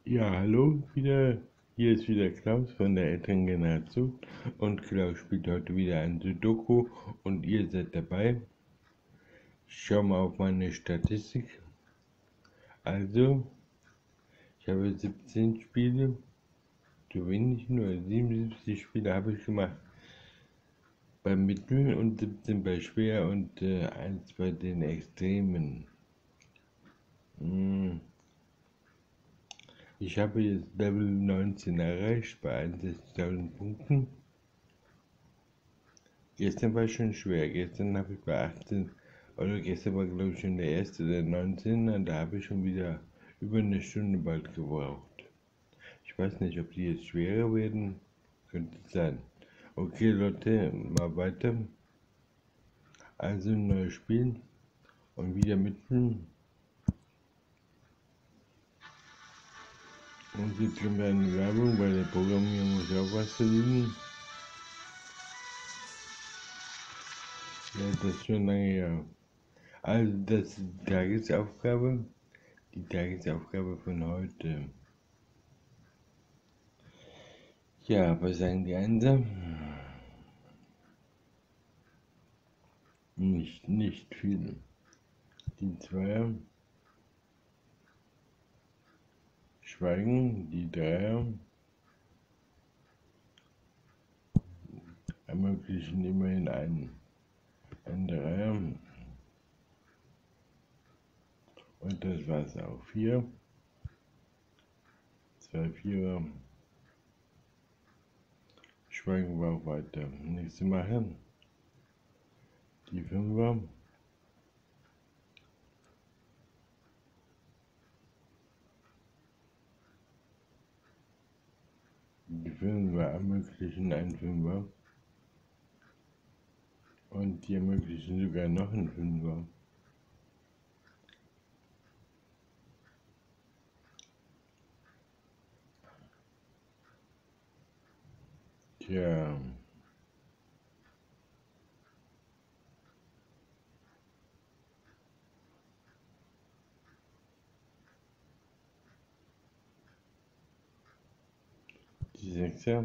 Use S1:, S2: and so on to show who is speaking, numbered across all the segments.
S1: Ja, hallo, wieder. Hier ist wieder Klaus von der älteren Generation und Klaus spielt heute wieder ein Sudoku und ihr seid dabei. Ich schau mal auf meine Statistik. Also, ich habe 17 Spiele, zu wenig, nur 77 Spiele habe ich gemacht bei Mittel und 17 bei Schwer und 1 bei den Extremen. Ich habe jetzt Level 19 erreicht bei 61.000 Punkten. Gestern war schon schwer. Gestern habe ich bei 18, oder gestern war glaube ich schon der erste der 19, und da habe ich schon wieder über eine Stunde bald gebraucht. Ich weiß nicht, ob die jetzt schwerer werden. Könnte sein. Okay, Leute, mal weiter. Also ein neues Spiel und wieder mitten. Und jetzt kommt eine Werbung, weil der Programmierer muss auch was verdienen. Ja, das ist schon lange her. Also das ist die Tagesaufgabe. Die Tagesaufgabe von heute. Ja, was sagen die anderen? Nicht viel. Die Zweier schweigen, die Dreier ermöglichen immerhin einen Dreier. Und das war's auch. 4, 2 Vierer. Schweigen wir auch weiter. Nächste machen. Die Fünfer. Die Fünfer ermöglichen einen Fünfer. Und die ermöglichen sogar noch einen Fünfer. Tja. Die Sechser.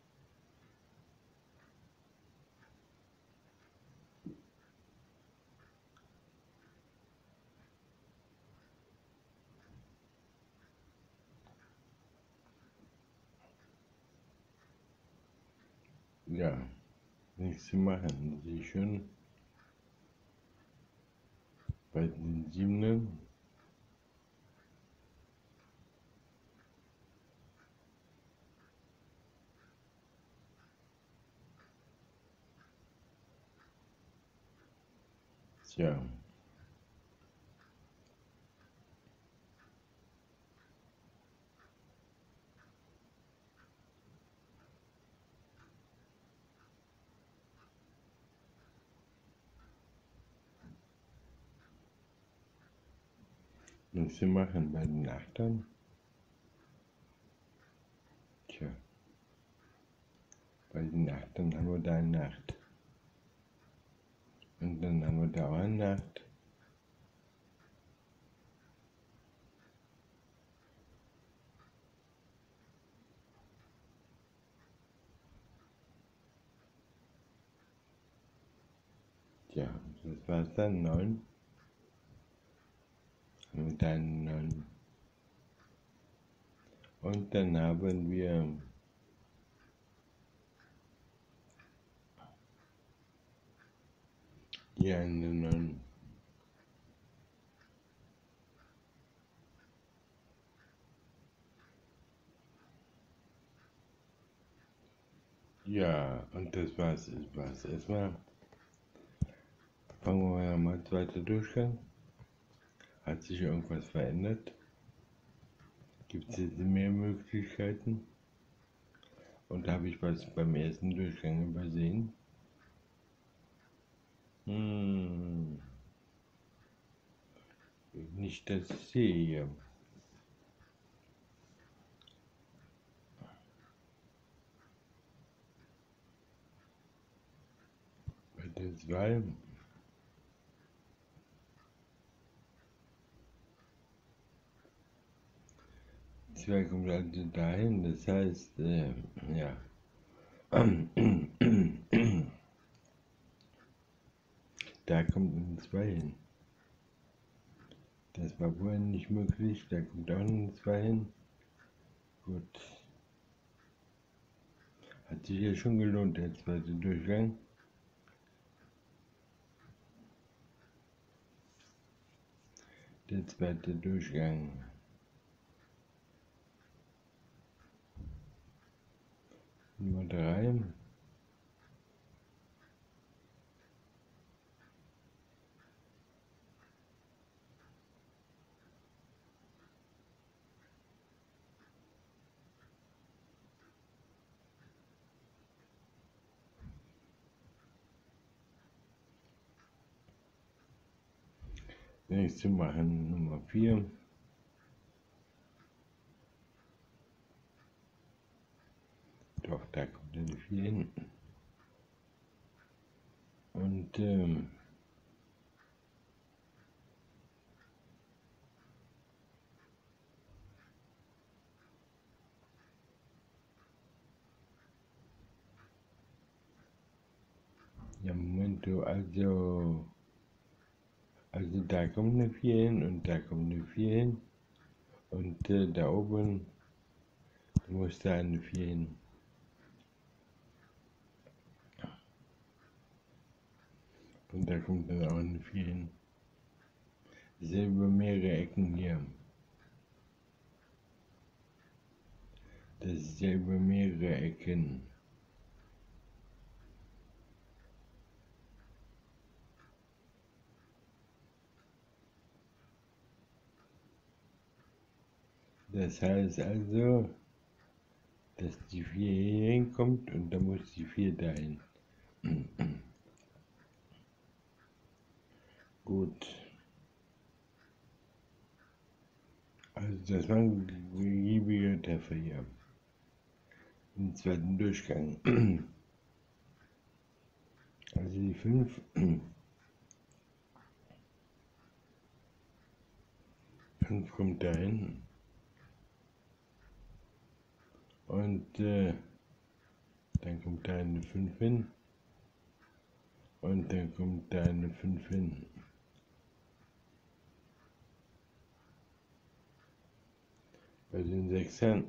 S1: Ja. Nichts zu machen. Sehe ich schon. Bei den Siebenern. Tja. Nichts zu machen bei den Achtern. Tja. Bei den Achtern haben wir da eine Acht. Und dann haben wir da auch eine Acht. Tja, das war's dann. 9. Haben wir da eine 9. Und dann haben wir hier eine 9. Ja, und das war's erstmal. Fangen wir mal zweiter Durchgang. Hat sich irgendwas verändert? Gibt es jetzt mehr Möglichkeiten? Und habe ich was beim ersten Durchgang übersehen? Nicht, dass ich sehe hier. Bei der 2. 2 kommt also dahin, das heißt, ja. Da kommt ein 2 hin. Das war vorher nicht möglich, da kommt auch ein 2 hin. Gut. Hat sich ja schon gelohnt, der zweite Durchgang. Der zweite Durchgang. Nummer 3. Nächste machen Nummer 4. Doch, da kommt eine 4 hin. Und ja, Moment, also da kommt eine 4 hin und da kommt eine 4 hin. Und da oben muss da eine 4 hin. Und da kommt dann auch eine 4 hin. Das sind über mehrere Ecken hier. Das ist ja über mehrere Ecken. Das heißt also, dass die 4 hier hinkommt und dann muss die 4 dahin. Gut. Also das war ein beliebiger Treffer hier. Im zweiten Durchgang. Also die 5 kommt dahin. Und dann kommt da eine 5 hin. Und dann kommt da eine 5 hin. Bei den 6ern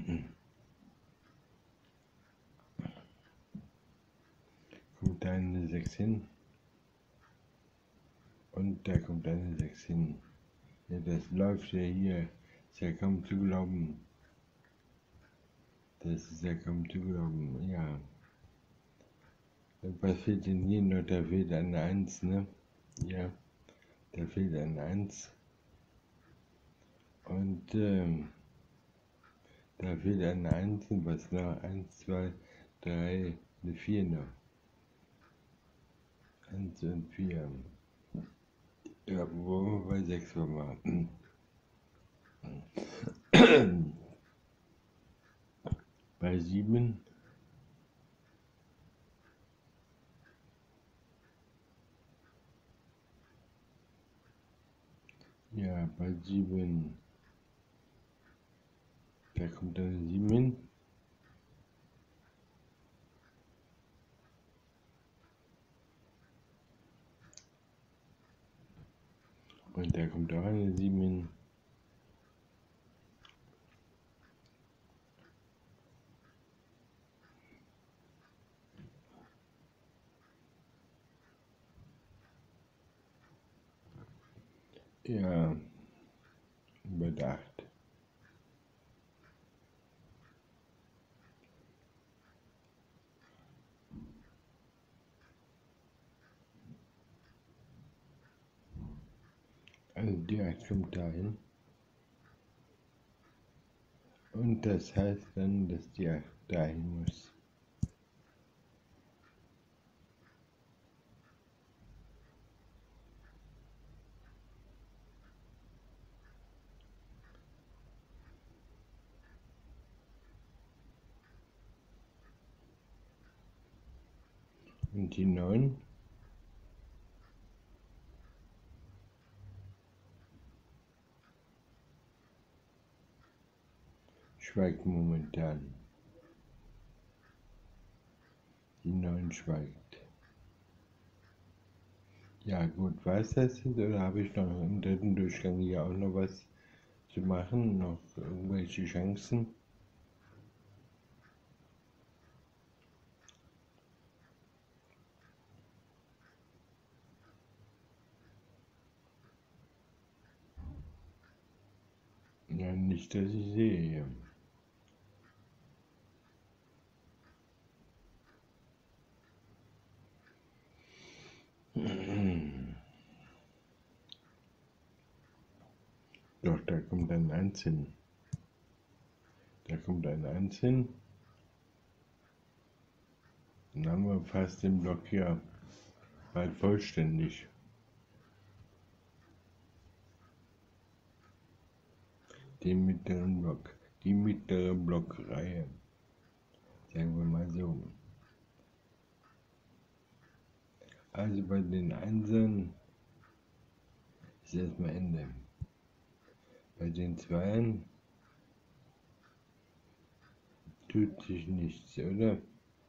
S1: kommt da eine 6 hin. Und da kommt eine 6 hin. Ja, das läuft ja hier. Ist ja kaum zu glauben. Das ist ja kaum zu glauben, ja. Was fehlt denn hier noch? Da fehlt eine 1, ne? Ja, da fehlt eine 1. Und da fehlt eine 1 und was noch? 1, 2, 3, eine 4 noch. 1 und 4. Ja, wo wir bei 6 waren. Bei 7. Ja, bei 7. Da kommt eine 7 hin. Und da kommt auch eine 7 hin. Ja, überdacht. Also die 8 kommt dahin. Und das heißt dann, dass die 8 dahin muss. Und die 9. schweigt momentan. Die 9 schweigt. Ja gut, war es das jetzt oder habe ich noch im dritten Durchgang hier auch noch was zu machen? Noch irgendwelche Chancen? Ja, nicht, dass ich sehe. Doch, da kommt ein 1 hin. Da kommt ein 1 hin. Dann haben wir fast den Block hier bald vollständig. Den mittleren Block, die mittlere Blockreihe. Sagen wir mal so. Also bei den Einsern ist erstmal Ende. Bei den Zweiern tut sich nichts, oder?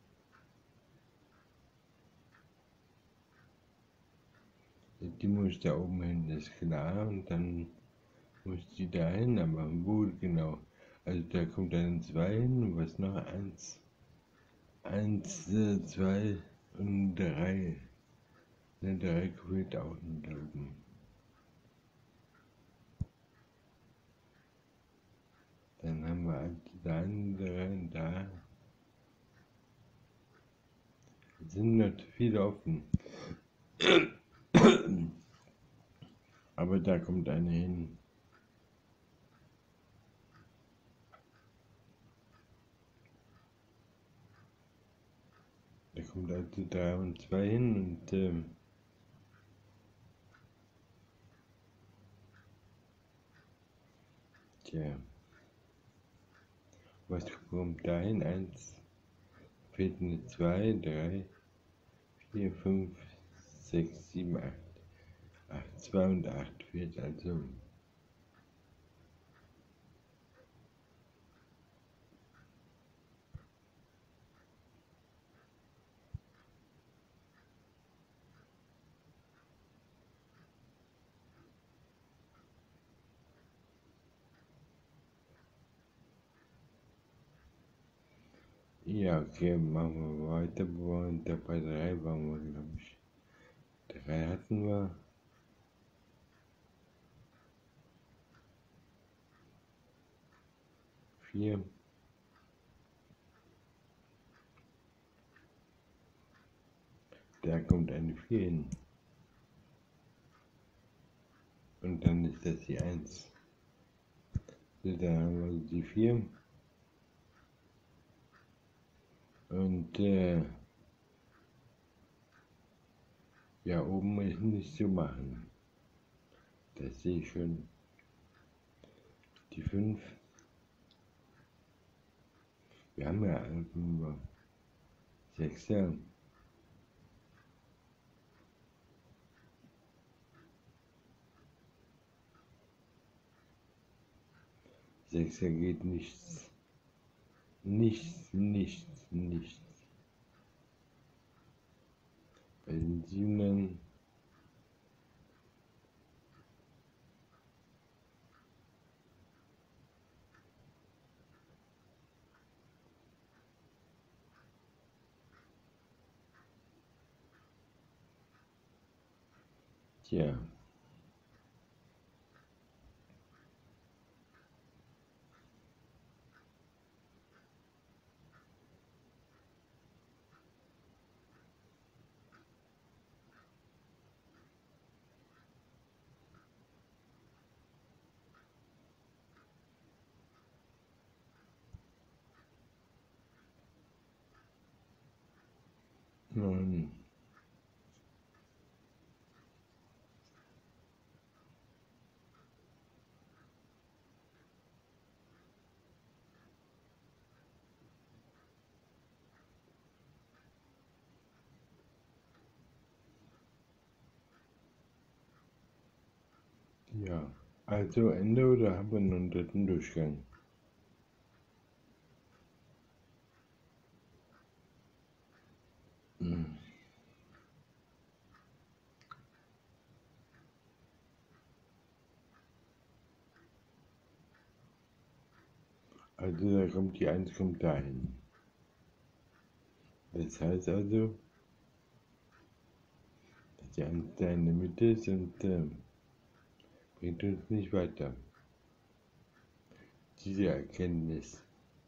S1: Die muss da oben hin, ist klar, und dann muss die da hin, aber wo genau? Also da kommt dann 2 hin, und was noch? 1, 2 und 3. Ne, 3 kommt auch nicht da oben. Dann haben wir also da und da. Es sind noch viele offen. Aber da kommt eine hin. Da kommt also 3 und 2 hin und tja, was kommt da hin? 1, fehlt eine 2, 3, 4, 5, 6, 7, 8. 8, 2 und 8 fehlt also. Ja, okay, machen wir weiter. Bei 3 waren wir, glaube ich. 3 hatten wir. 4. Da kommt eine 4 hin. Und dann ist das die 1. So, da haben wir die 4. Und ja, oben ist nicht zu machen. Das sehe ich schon. Die 5. Wir haben ja nur 6. 6 geht nichts. Nichts, nichts, nichts. Bei den 7. Tja. Nein. Ja. Also Ende oder haben wir noch einen dritten Durchgang? Also da kommt die 1 kommt dahin. Das heißt also, dass die 1 da in der Mitte ist und bringt uns nicht weiter. Diese Erkenntnis.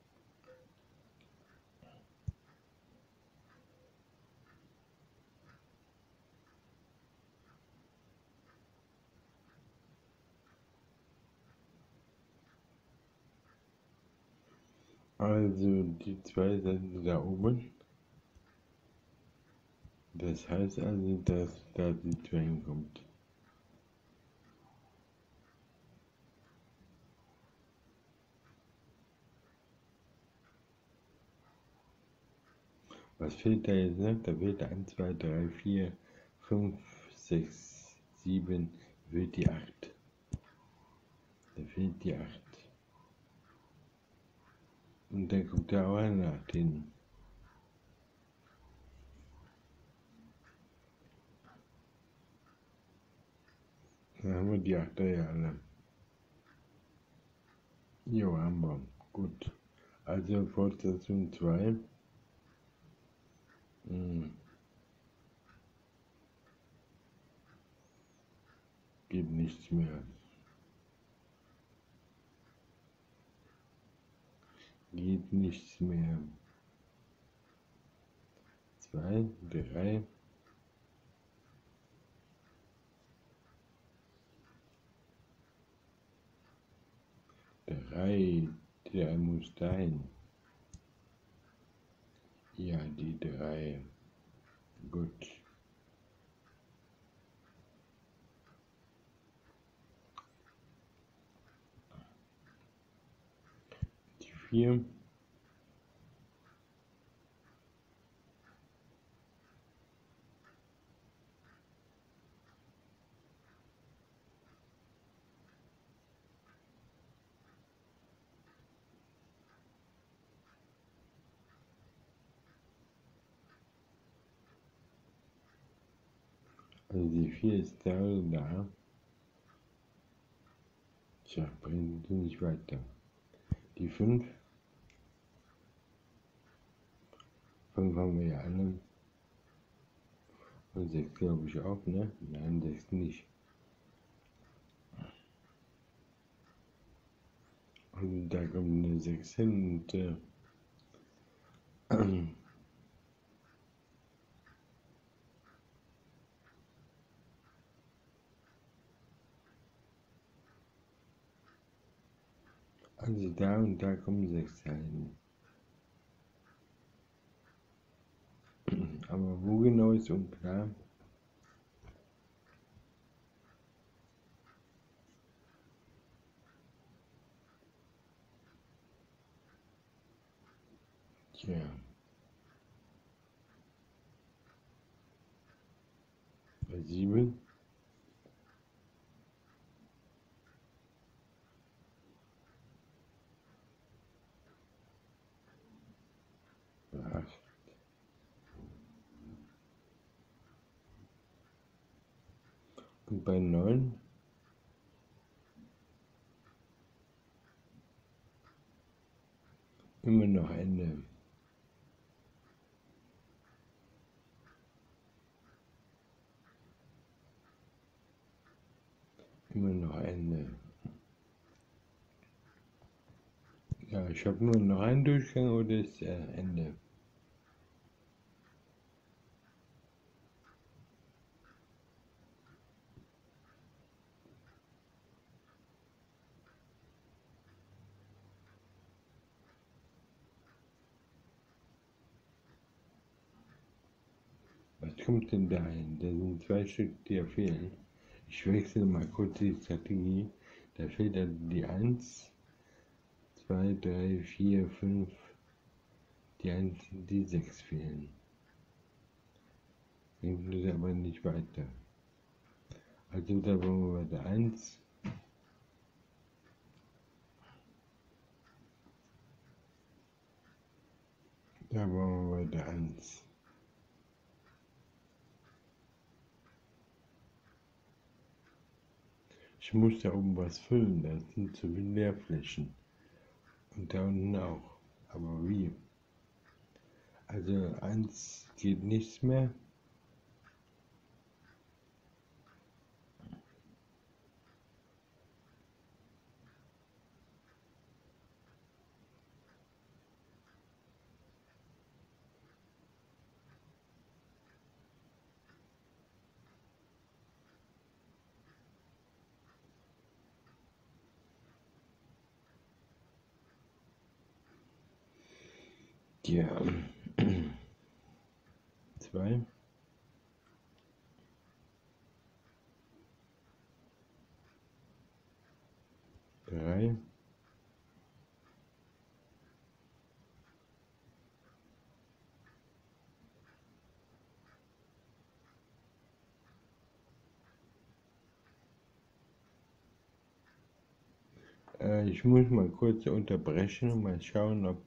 S1: Also die 2 sind da oben. Das heißt also, dass da die 2 hinkommt. Was fehlt da jetzt noch? Da fehlt 1, 2, 3, 4, 5, 6, 7, da fehlt die 8. Da fehlt die 8. Und dann kommt da auch eine 8 hin. Dann haben wir die 8er ja alle. Jo, haben wir. Gut. Also Fortsetzung 2. Geht nichts mehr. Geht nichts mehr. 2, 3. 3. 3 muss dahin. Ja, die 3. Gut. Die 4. Also die 4 ist da oder da. Tja, bringt sie nicht weiter. Die 5. 5 haben wir ja alle. Und 6 glaube ich auch, ne? Nein, 6 nicht. Und da kommt eine 6 hin und also da und da kommen 6 hin. Aber wo genau ist unklar. Tja. Bei 7. 8. Und bei 9. Immer noch Ende. Immer noch Ende. Ja, ich habe nur noch einen Durchgang oder ist Ende? Was kommt denn da hin? Da sind 2 Stück, die ja fehlen. Ich wechsle mal kurz die Strategie. Da fehlt dann die 1, 2, 3, 4, 5. Die 1, die 6 fehlen. Bringt uns aber nicht weiter. Also da wollen wir weiter 1. Da wollen wir weiter 1. Ich muss da oben was füllen, da sind zu viele Leerflächen. Und da unten auch. Aber wie? Also eins geht nichts mehr. Ja. 2, 3, ich muss mal kurz unterbrechen und mal schauen, ob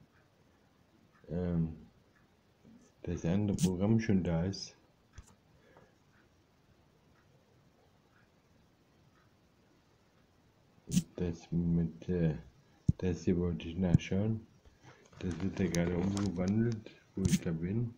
S1: das andere Programm schon da ist. Das hier wollte ich nachschauen. Das wird ja gerade umgewandelt, wo ich da bin.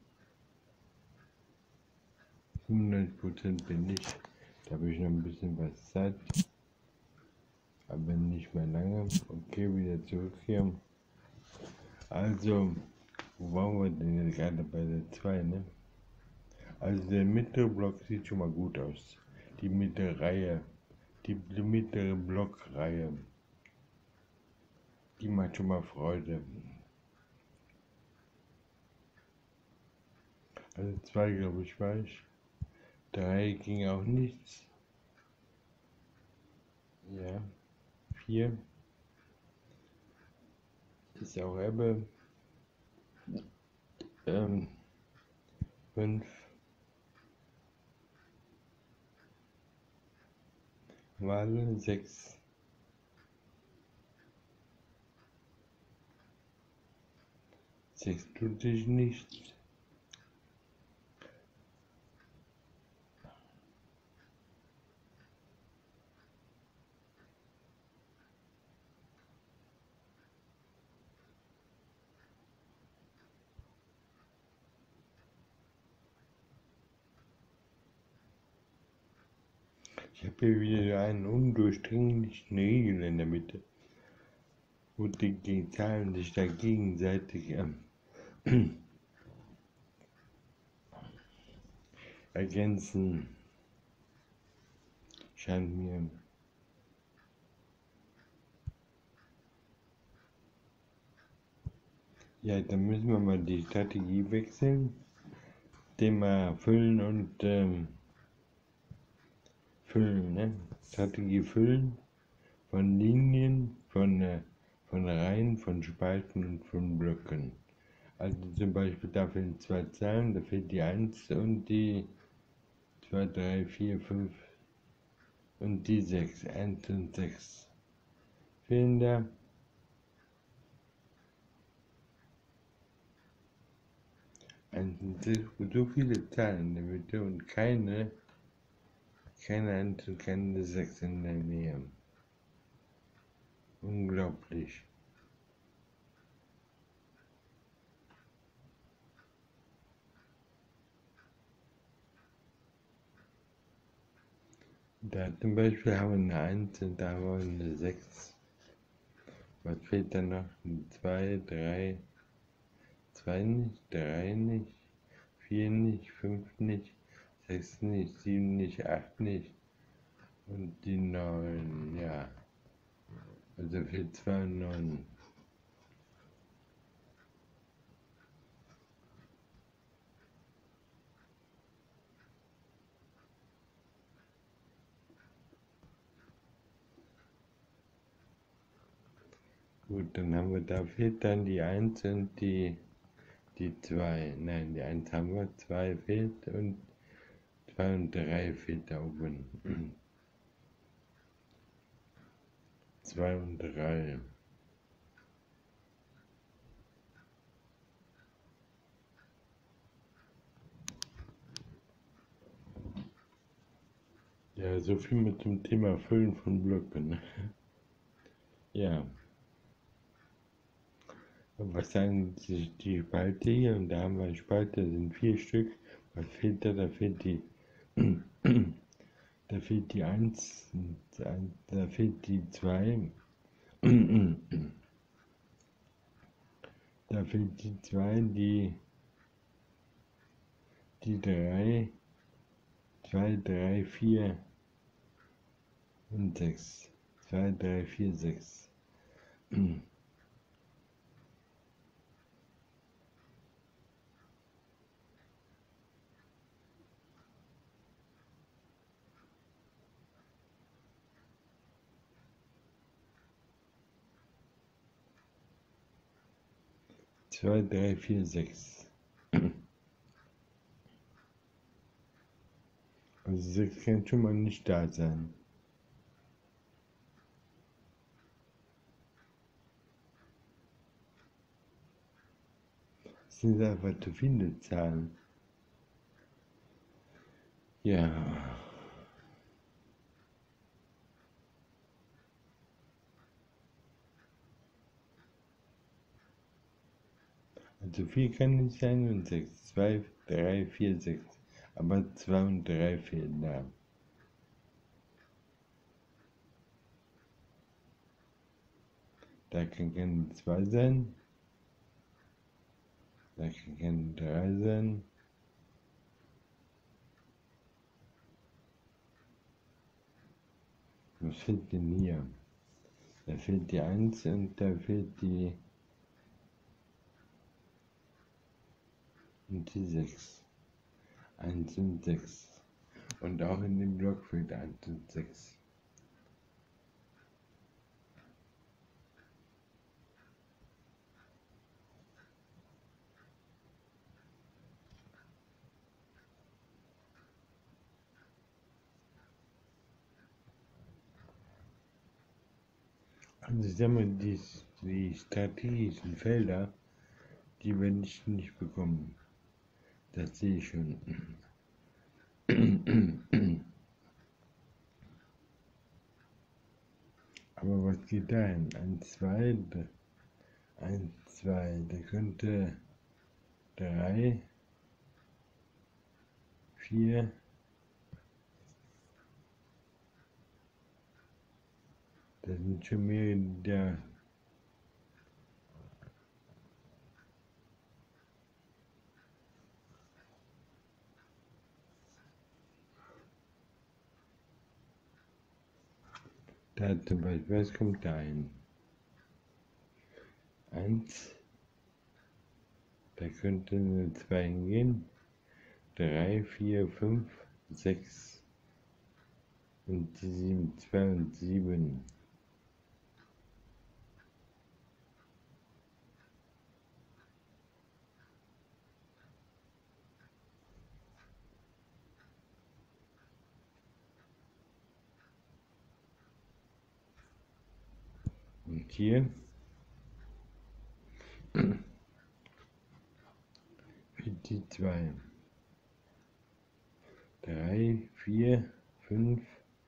S1: 95% bin ich. Da habe ich noch ein bisschen was Zeit. Aber nicht mehr lange. Okay, wieder zurück hier. Also, wo waren wir denn jetzt gerade bei der 2, ne? Also der mittlere Block sieht schon mal gut aus. Die mittlere Reihe, die mittlere Blockreihe, die macht schon mal Freude. Also 2 glaube ich war ich. 3 ging auch nichts. Ja. 4 ist auch Ebbe. 5 Wale. 6 tut sich nichts. Ich habe hier wieder einen undurchdringlichen Riegel in der Mitte, wo die Zahlen sich da gegenseitig ergänzen. Scheint mir. Ja, dann müssen wir mal die Strategie wechseln. Thema Füllen und Füllen, ne? Strategie Füllen von Linien, von Reihen, von Spalten und von Blöcken. Also zum Beispiel da fehlen 2 Zahlen, da fehlt die 1 und die 2, 3, 4, 5 und die 6. 1 und 6 fehlen da. So viele Zahlen in der Mitte und keine 1 und keine 6 in der Nähe. Unglaublich. Da zum Beispiel haben wir eine 1 und da haben wir eine 6. Was fehlt da noch? 2, 3, 2 nicht, 3 nicht, 4 nicht, 5 nicht, 6 nicht, 7 nicht, 8 nicht und die 9, ja. Also fehlt 2 und 9. Gut, dann haben wir, da fehlt dann die 1 und die 2. Nein, die 1 haben wir, 2 fehlt und 2 und 3 fehlt da oben. 2 und 3. Ja, Ja, so viel mit dem Thema Füllen von Blöcken. Ne? Ja, was sagen sich die Spalte hier? Und da haben wir eine Spalte, das sind 4 Stück. Was fehlt da? Da fehlt die, da fehlt die 1, da fehlt die 2, da fehlt die 2, die 3, 2, 3, 4 und 6. 2, 3, 4, 6. 2, 3, 4, 6. Also 6 kann schon mal nicht da sein. Das sind einfach zu viele Zahlen. Ja, also 4 kann nicht sein und 6. 2, 3, 4, 6. Aber 2 und 3 fehlen da. Da kann keine 2 sein. Da kann keine 3 sein. Was fehlt denn hier? Da fehlt die 1 und da fehlt die 6. 1 und 6. Und auch in dem Block fehlt 1 und 6. Also ich sag mal, die strategischen Felder, die werde ich nicht bekommen. Das sehe ich schon. Aber was geht da hin? 1, 2, 1, 2, da könnte 3, 4, da sind schon mehrere, da zum Beispiel, was kommt da hin? 1, da könnte eine 2 hingehen, 3, 4, 5, 6 und die 7, 2 und 7. Und hier fehlt die 2. 3, 4, 5,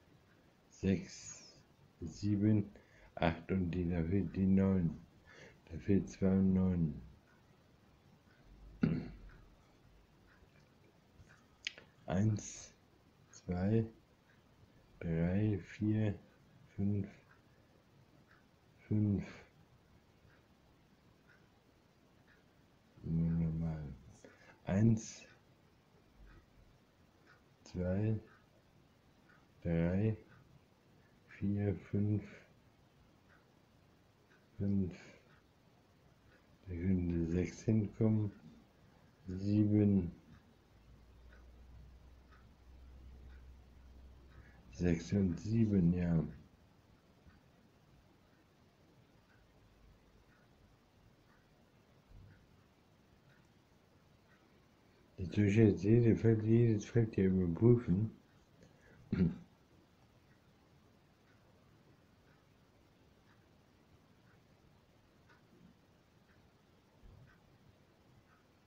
S1: 6, 7, 8 und da fehlt die 9. Da fehlt 2 und 9. 1, 2, 3, 4, 5, 5. Nur normal. 1, 2, 3, 4, 5, 5. Da könnte 6 hinkommen. 7, 6 und 7, ja. Jetzt muss ich jetzt jedes Feld hier überprüfen.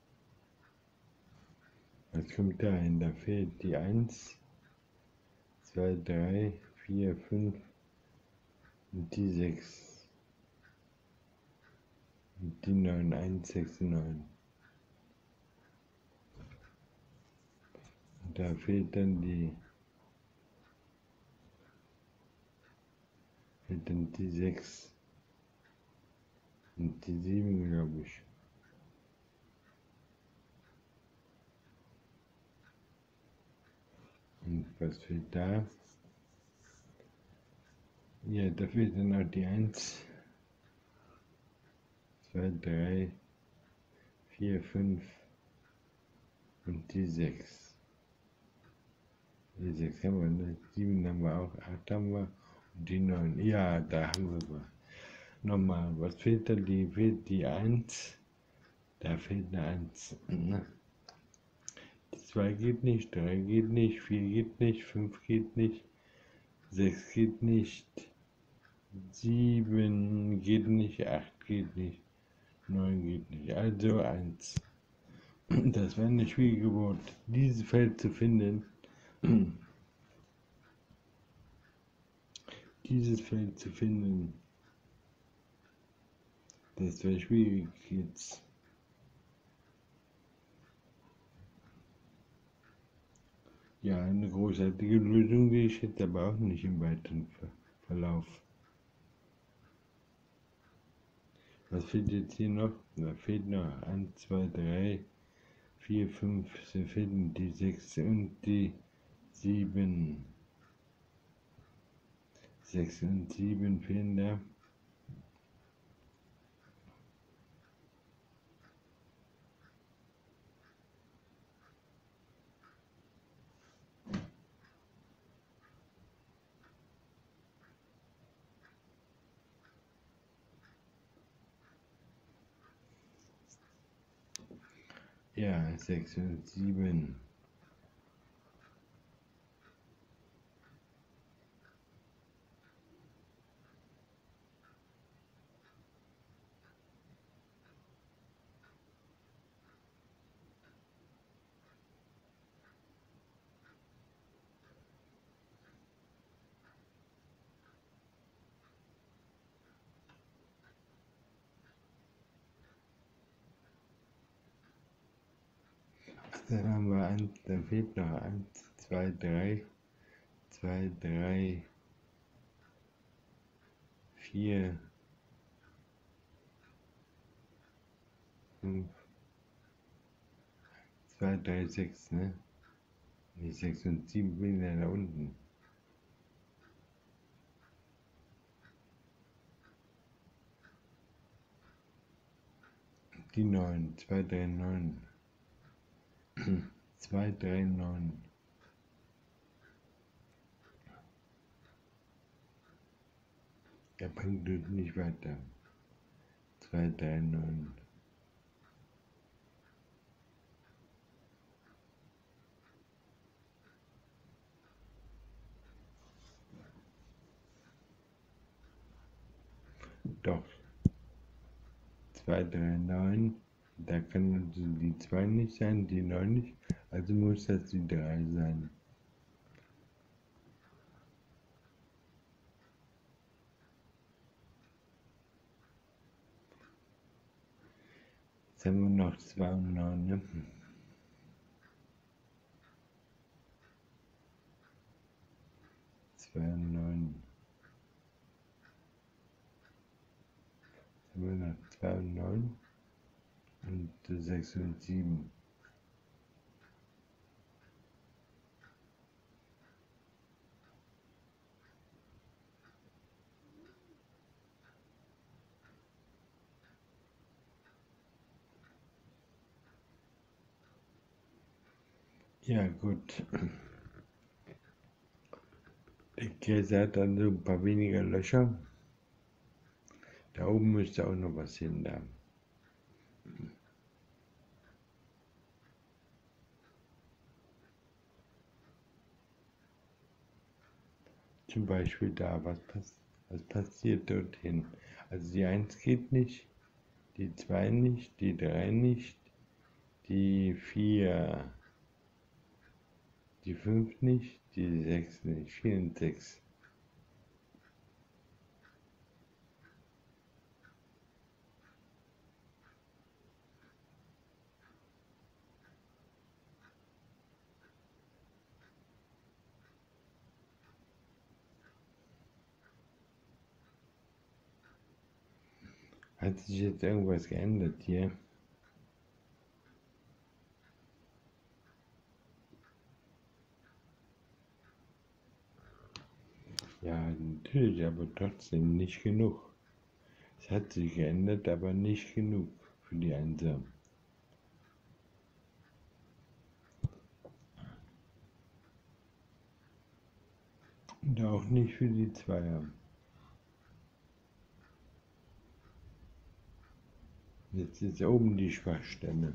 S1: Was kommt da hin? Da fehlt die 1, 2, 3, 4, 5 und die 6. Und die 9, 1, 6, 9. Und da fehlt dann die 6 und die 7, glaube ich. Und was fehlt da? Ja, da fehlt dann auch die 1, 2, 3, 4, 5 und die 6. Die 6 haben wir, ne? 7 haben wir auch, 8 haben wir und die 9. Ja, da haben wir was. Nochmal, was fehlt da? Fehlt die 1. Da fehlt eine 1. Ne? 2 geht nicht, 3 geht nicht, 4 geht nicht, 5 geht nicht, 6 geht nicht, 7 geht nicht, 8 geht nicht, 9 geht nicht. Also 1. Das wäre eine schwierige Wort. Dieses Feld zu finden, das wäre schwierig jetzt. Ja, eine großartige Lösung sehe ich jetzt aber auch nicht im weiteren Verlauf. Was fehlt jetzt hier noch? Da fehlt noch 1, 2, 3, 4, 5, sie fehlen die 6 und die 7. 6 und 7 fehlen da. Ja, 6 und 7. Dann haben wir 1, dann fehlt noch 1, 2, 3, 2, 3, 4, 5, 2, 3, 6, ne? Die 6 und 7 bin ja da unten. Die 9, 2, 3, 9. 2, 3, 9. Der bringt uns nicht weiter. 2, 3, 9. Doch. 2, 3, 9. Da kann also die 2 nicht sein, die 9 nicht. Also muss das die 3 sein. Jetzt haben wir noch 2 und 9, ne? 2 und 9. Jetzt haben wir noch 2 und 9 und 6 und 7. Ja, gut. Der Käse hat dann so ein paar weniger Löcher. Da oben müsste auch noch was hin da. Zum Beispiel da, was passiert dorthin? Also die 1 geht nicht, die 2 nicht, die 3 nicht, die 4 Die 5 nicht, die 6 nicht, 4 und 6. Hat sich jetzt irgendwas geändert hier? Ja, natürlich, aber trotzdem nicht genug. Es hat sich geändert, aber nicht genug für die Einsamen. Und auch nicht für die Zweier. Jetzt ist oben die Schwachstelle.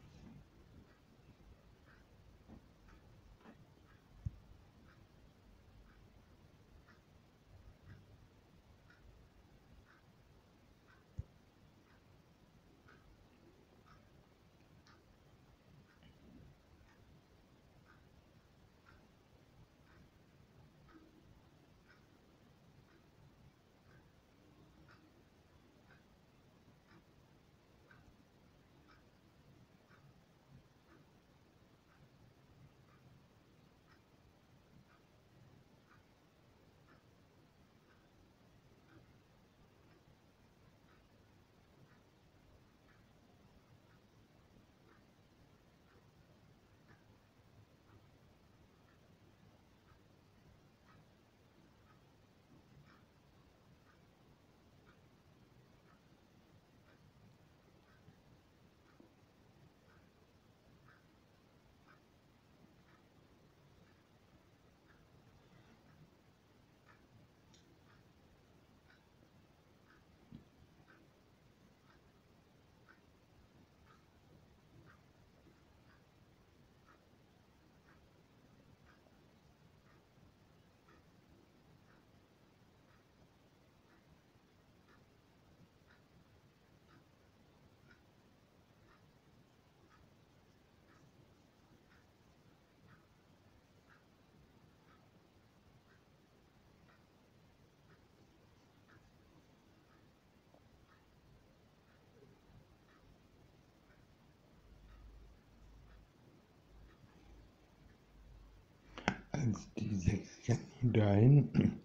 S1: Also die 6 kann nur dahin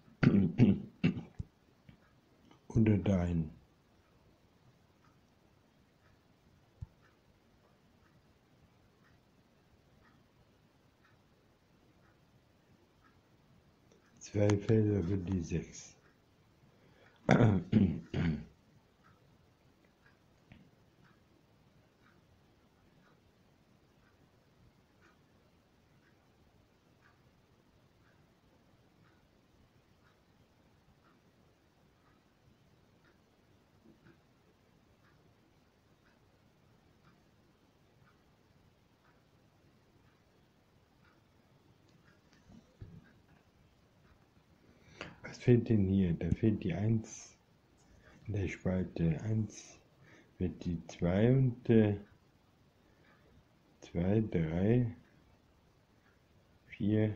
S1: oder dahin. Zwei Felder für die 6. Was fehlt denn hier? Da fehlt die 1 in der Spalte 1 wird die 2 und 2, 3, 4,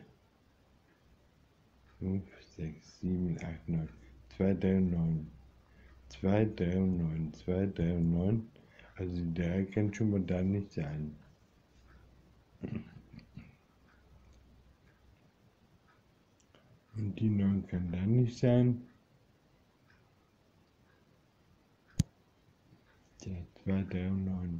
S1: 5, 6, 7, 8, 9. 2, 3 und 9. 2, 3 und 9. 2, 3 und 9. Also die 3 kann schon mal da nicht sein. Und die 9 kann da nicht sein. Ja, 2, 3 und 9.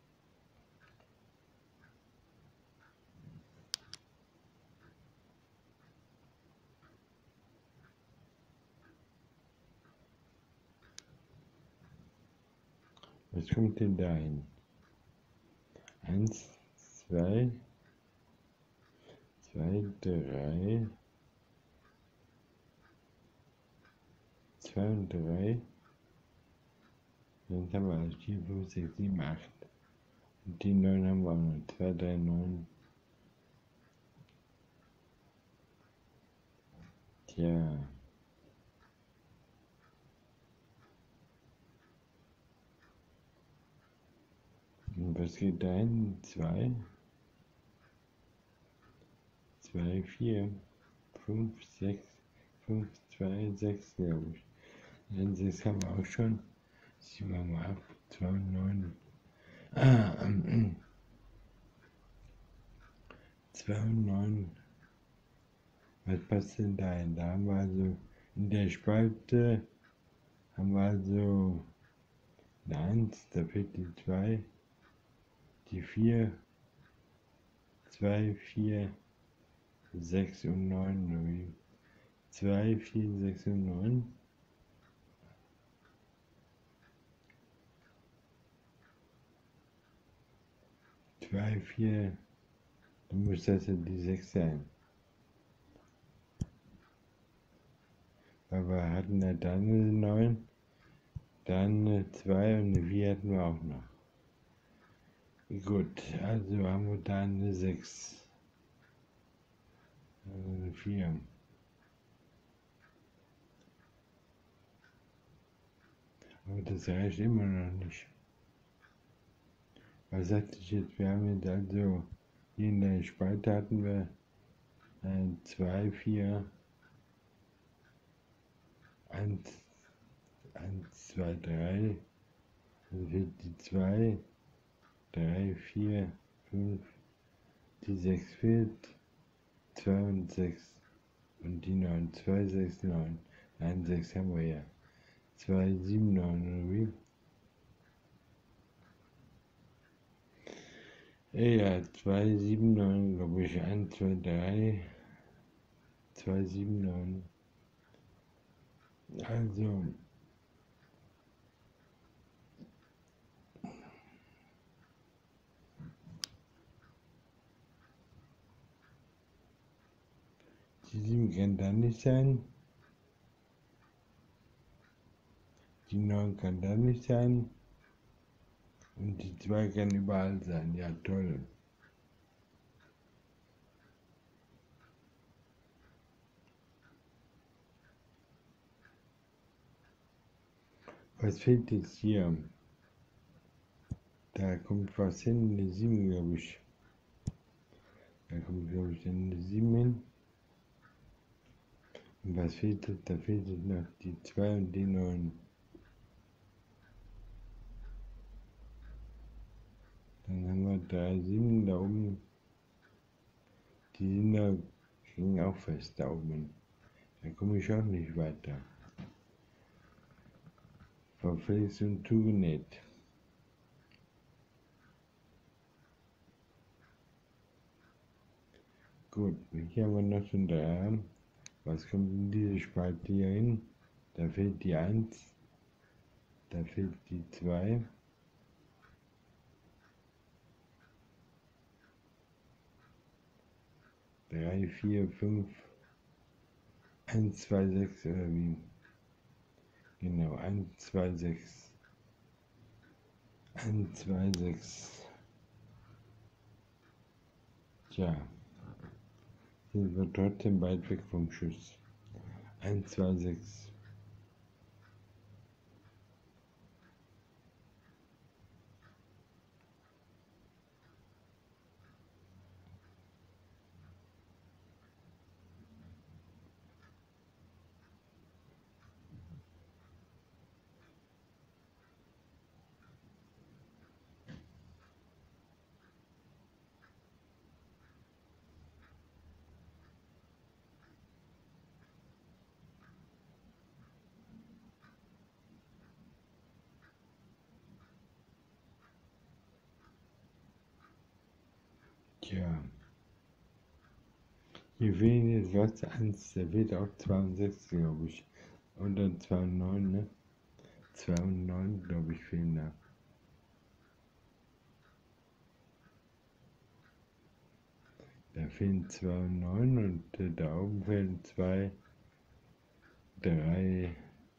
S1: Was kommt denn da hin? 1, 2, 2, 3, 2 und 3. Dann haben wir also 4, 5, 6, 7, 8. Und die 9 haben wir auch noch. 2, 3, 9. Tja. Und was geht da hin? 2, 2, 4, 5, 6, 5, 2, 6, glaube ich. Den 6 haben wir auch schon. 7 haben wir ab, 2 und 9. 2 und 9. Was passt denn da hin? Da haben wir also in der Spalte haben wir also eine 1, da fehlt die 2, die 4, 2, 4, 6 und 9. 2, 4, 6 und 9. 2, 4, dann muss das ja die 6 sein. Weil wir hatten ja dann eine 9, dann eine 2 und eine 4 hatten wir auch noch. Gut, also haben wir da eine 6. Eine 4. Aber das reicht immer noch nicht. Was sagte ich jetzt? Wir haben jetzt also hier in der Spalte hatten wir 2, 4, 1, 1, 2, 3. Dann fehlt die 2, 3, 4, 5. Die 6 fehlt. 2 und 6. Und die 9. 2, 6, 9. Nein, 6 haben wir ja. 2, 7, 9 oder wie? Ja, 2, 7, 9, glaube ich. 1, 2, 3. 2, 7, 9. Also, die 7 kann da nicht sein. Die 9 kann da nicht sein. Und die 2 kann überall sein. Ja, toll. Was fehlt jetzt hier? Da kommt was hin, eine 7, glaube ich. Da kommt, glaube ich, eine 7 hin. Und was fehlt jetzt? Da fehlt jetzt noch die 2 und die 9. Dann haben wir 3, 7 da oben. Die sind da, hängen auch fest da oben. Da komme ich auch nicht weiter. Verfälscht und zugenäht. Gut, hier haben wir noch so ein 3. Was kommt in diese Spalte hier hin? Da fehlt die 1. Da fehlt die 2. 3, 4, 5. 1, 2, 6 oder wie? Genau, 1, 2, 6. 1, 2, 6. Tja, sind wir trotzdem weit weg vom Schuss. 1, 2, 6. Tja, hier fehlen jetzt was 1, da fehlt auch 2 und 6, glaube ich. Oder 2 und 9, ne? 2 und 9, glaube ich, fehlen da. Da fehlen 2 und 9 und da oben fehlen 2, 3.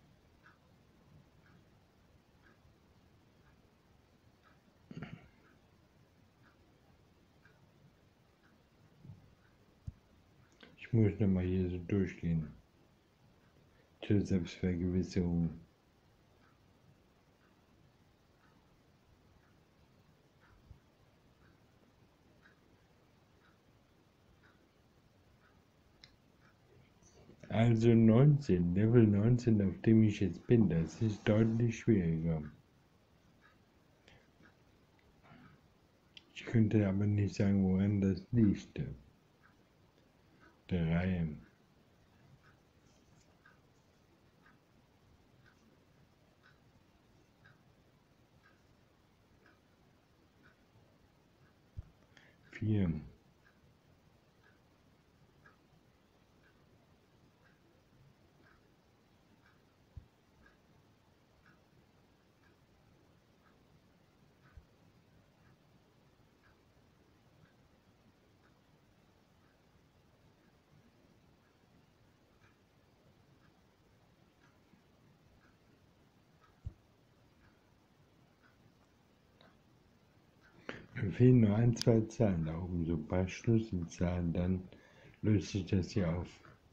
S1: Ich muss nochmal hier so durchgehen. Zur Selbstvergewisserung. Also 19, Level 19, auf dem ich jetzt bin, das ist deutlich schwieriger. Ich könnte aber nicht sagen, woran das liegt. 3, 4, mir fehlen nur ein, zwei Zahlen da oben, so ein paar Schlüsselzahlen, dann löst sich das hier auf.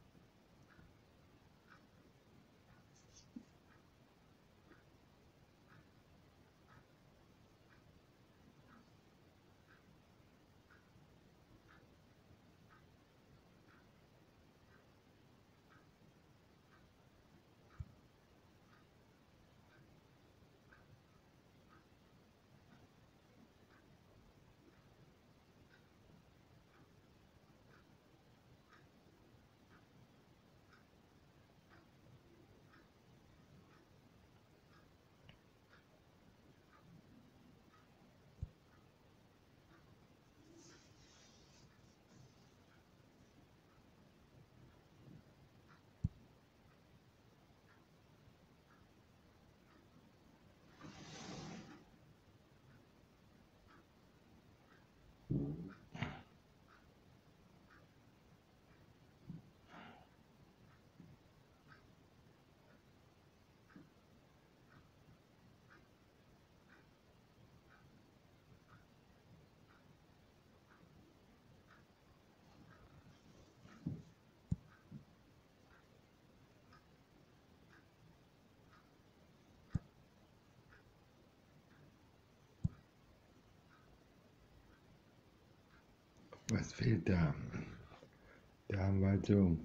S1: Was fehlt da? Da haben wir also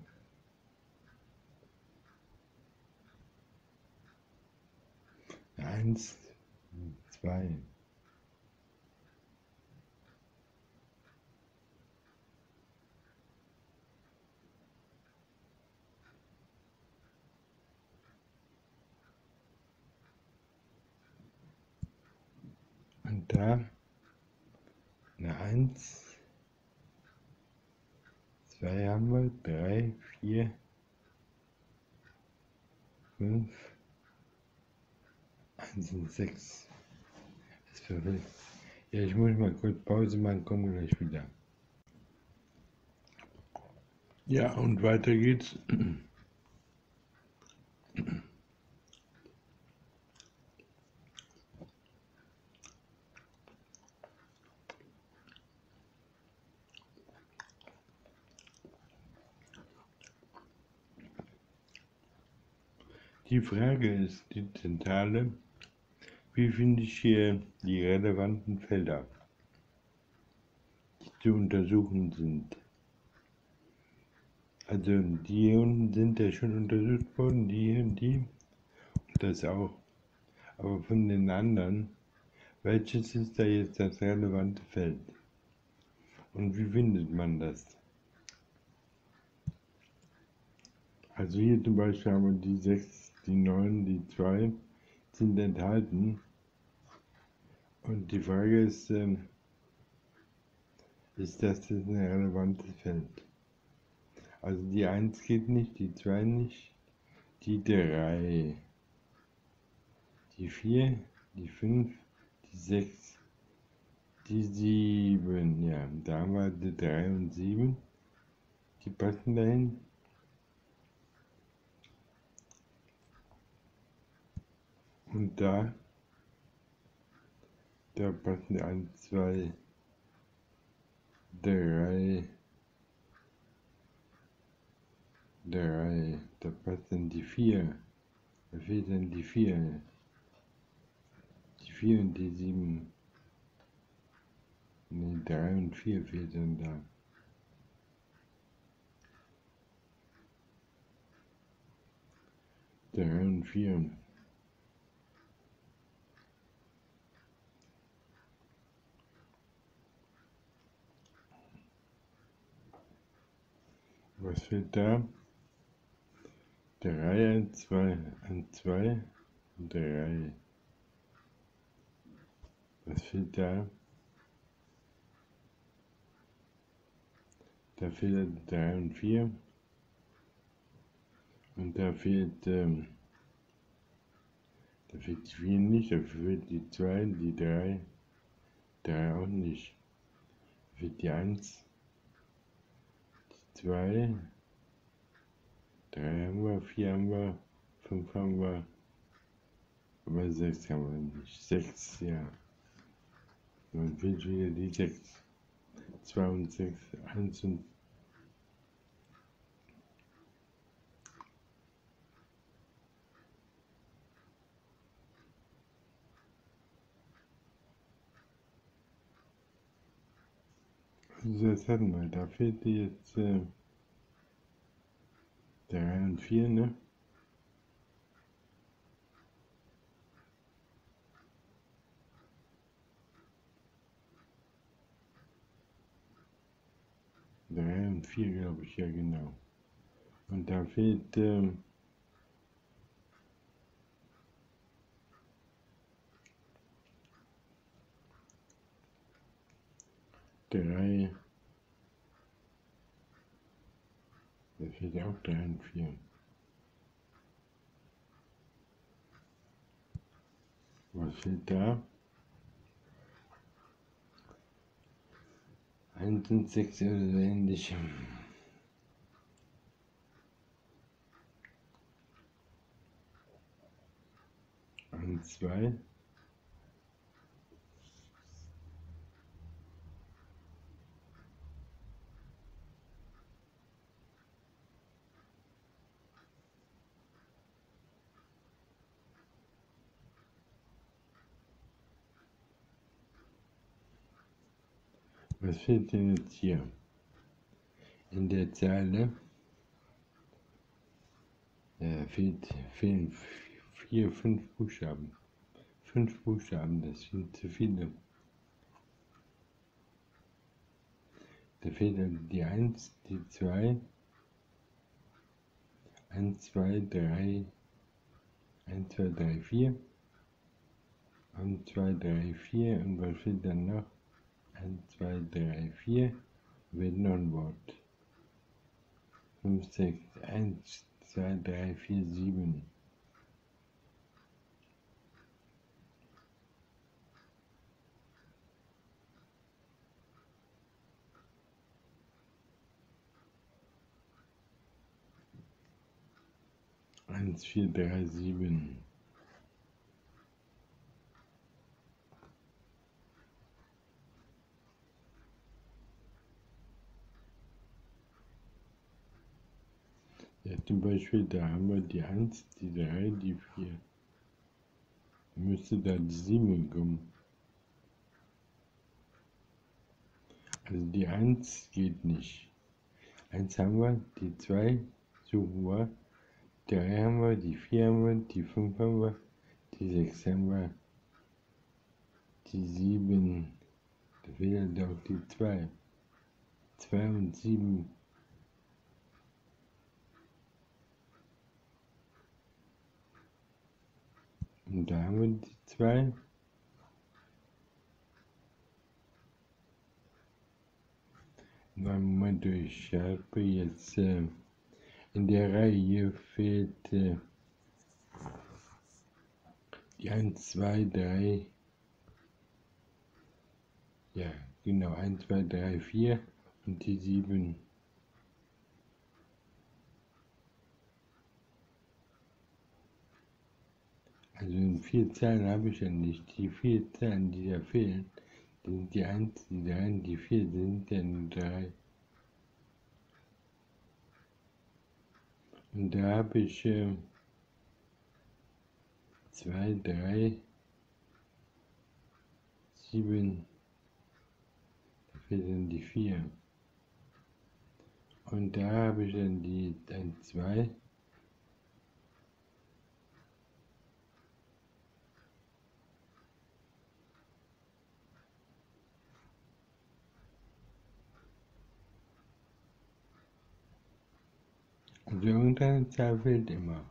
S1: 1, 2, und da eine 1, 2 haben wir, 3, 4, 5, 1 und 6. Ist verrückt. Ja, ich muss mal kurz Pause machen, komme gleich wieder. Ja, und weiter geht's. Die Frage ist die zentrale: Wie finde ich hier die relevanten Felder, die zu untersuchen sind? Also die hier unten sind ja schon untersucht worden, die hier und die, und das auch. Aber von den anderen, welches ist da jetzt das relevante Feld? Und wie findet man das? Also hier zum Beispiel haben wir die 6, die 9, die 2 sind enthalten. Und die Frage ist das ein relevantes Feld? Also die 1 geht nicht, die 2 nicht, die 3, die 4, die 5, die 6, die 7, ja, da haben wir die 3 und 7, die passen dahin. Und da passen 1, 2, 3, da passt dann die 4, da fehlt dann die 4, die 4 und die 7, ne, 3 und 4 fehlt dann da. 3 und 4. Was fehlt da? 3, 1, 2, 1, 2, 3. Was fehlt da? Da fehlt 3 und 4. Und da fehlt die 4 nicht, da fehlt die 2, die 3, 3 auch nicht. Da fehlt die 1, die 2, 3 haben wir, 4 haben wir, 5 haben wir, aber 6 haben wir nicht. 6, ja. Dann fehlt wieder die 6. 2 und 6, 1 und also das hatten wir. Da fehlt jetzt 3 und 4, ne? Drei und 4, glaube ich, ja genau. Und da fehlt 3, da fehlt auch 3 und 4. Was fehlt da? 1 und 6 oder so ähnlich. 1, 2. Was fehlt denn jetzt hier? In der Zahl, ne? Fehlen 4, 5 Buchstaben. 5 Buchstaben, das sind zu viele. Da fehlt dann die 1, die 2, 1, 2, 3, 1, 2, 3, 4. 1, 2, 3, 4. Und was fehlt dann noch? 1, 2, 3, 4. Wird noch ein Wort. 5, 6, 1, 2, 3, 4, 7. 1, 4, 3, 7. Ja, zum Beispiel, da haben wir die 1, die 3, die 4. Müsste da die 7 kommen. Also die 1 geht nicht. 1 haben wir, die 2 suchen wir, 3 haben wir, die 4 haben wir, die 5 haben wir, die 6 haben wir, die 7. Da fehlt auch die 2. 2 und 7. Und da haben wir die 2. Moment, ich habe jetzt in der Reihe hier fehlt die 1, 2, 3. Ja, genau, 1, 2, 3, 4 und die 7. Also in 4 Zahlen habe ich ja nicht. Die 4 Zahlen, die da fehlen, sind die 1, die 3, die 4 sind ja nur 3. Und da habe ich 2, 3, 7, da fehlt dann die 4. Und da habe ich dann die 1, 2, Also irgendeine Zahl fehlt immer.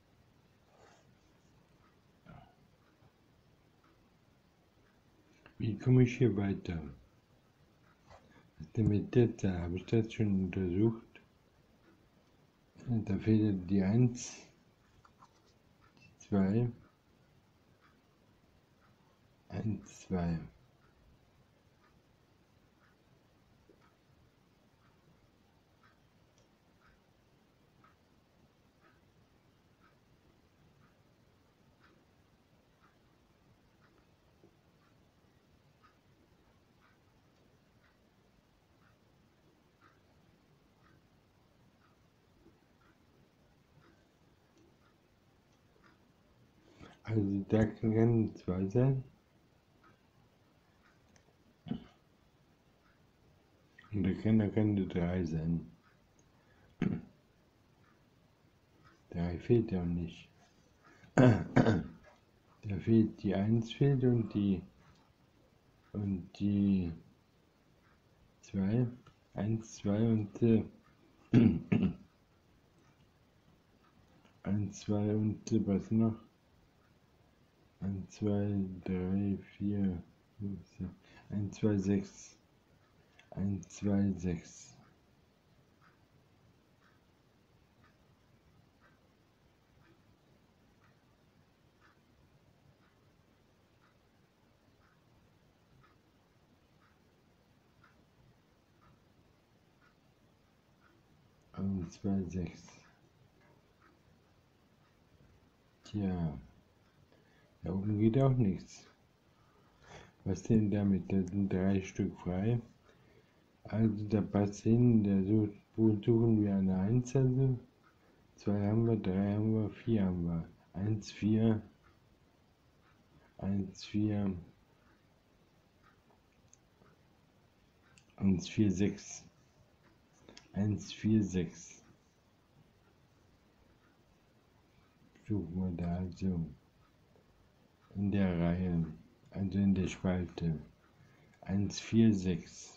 S1: Wie komme ich hier weiter? Was ist denn mit der Zahl? Habe ich das schon untersucht? Da fehlt die 1, die 2, 1, 2. Also da kann 2 sein. Und da kann eine 3 sein. 3 fehlt ja nicht. Da fehlt die 1 fehlt und die 2. 1, 2 und 1, 2 und was noch? 1, 2, 3, 4, 5, 6. 1, 2, 6. 1, 2, 6. Und 2, 6. Tja, da oben geht auch nichts. Was denn damit? Da sind 3 Stück frei. Also da passt hin, wo suchen wir eine 1, also 2 haben wir, 3 haben wir, 4 haben wir. 1, 4, 1, 4, 1, 4, 6. 1, 4, 6. Suchen wir da also in der Reihe, also in der Spalte. 1, 4, 6.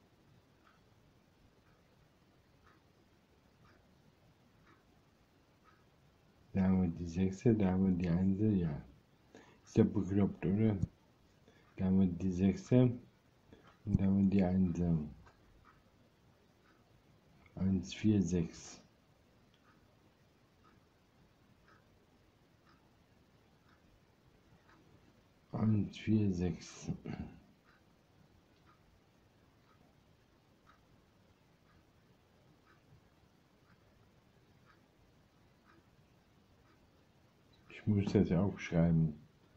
S1: Da haben wir die 6, da haben wir die 1, ja. Ist ja bekloppt, oder? Da haben wir die 6 und da haben wir die 1. 1, 4, 6. 1, 4, 6. Ich muss das aufschreiben.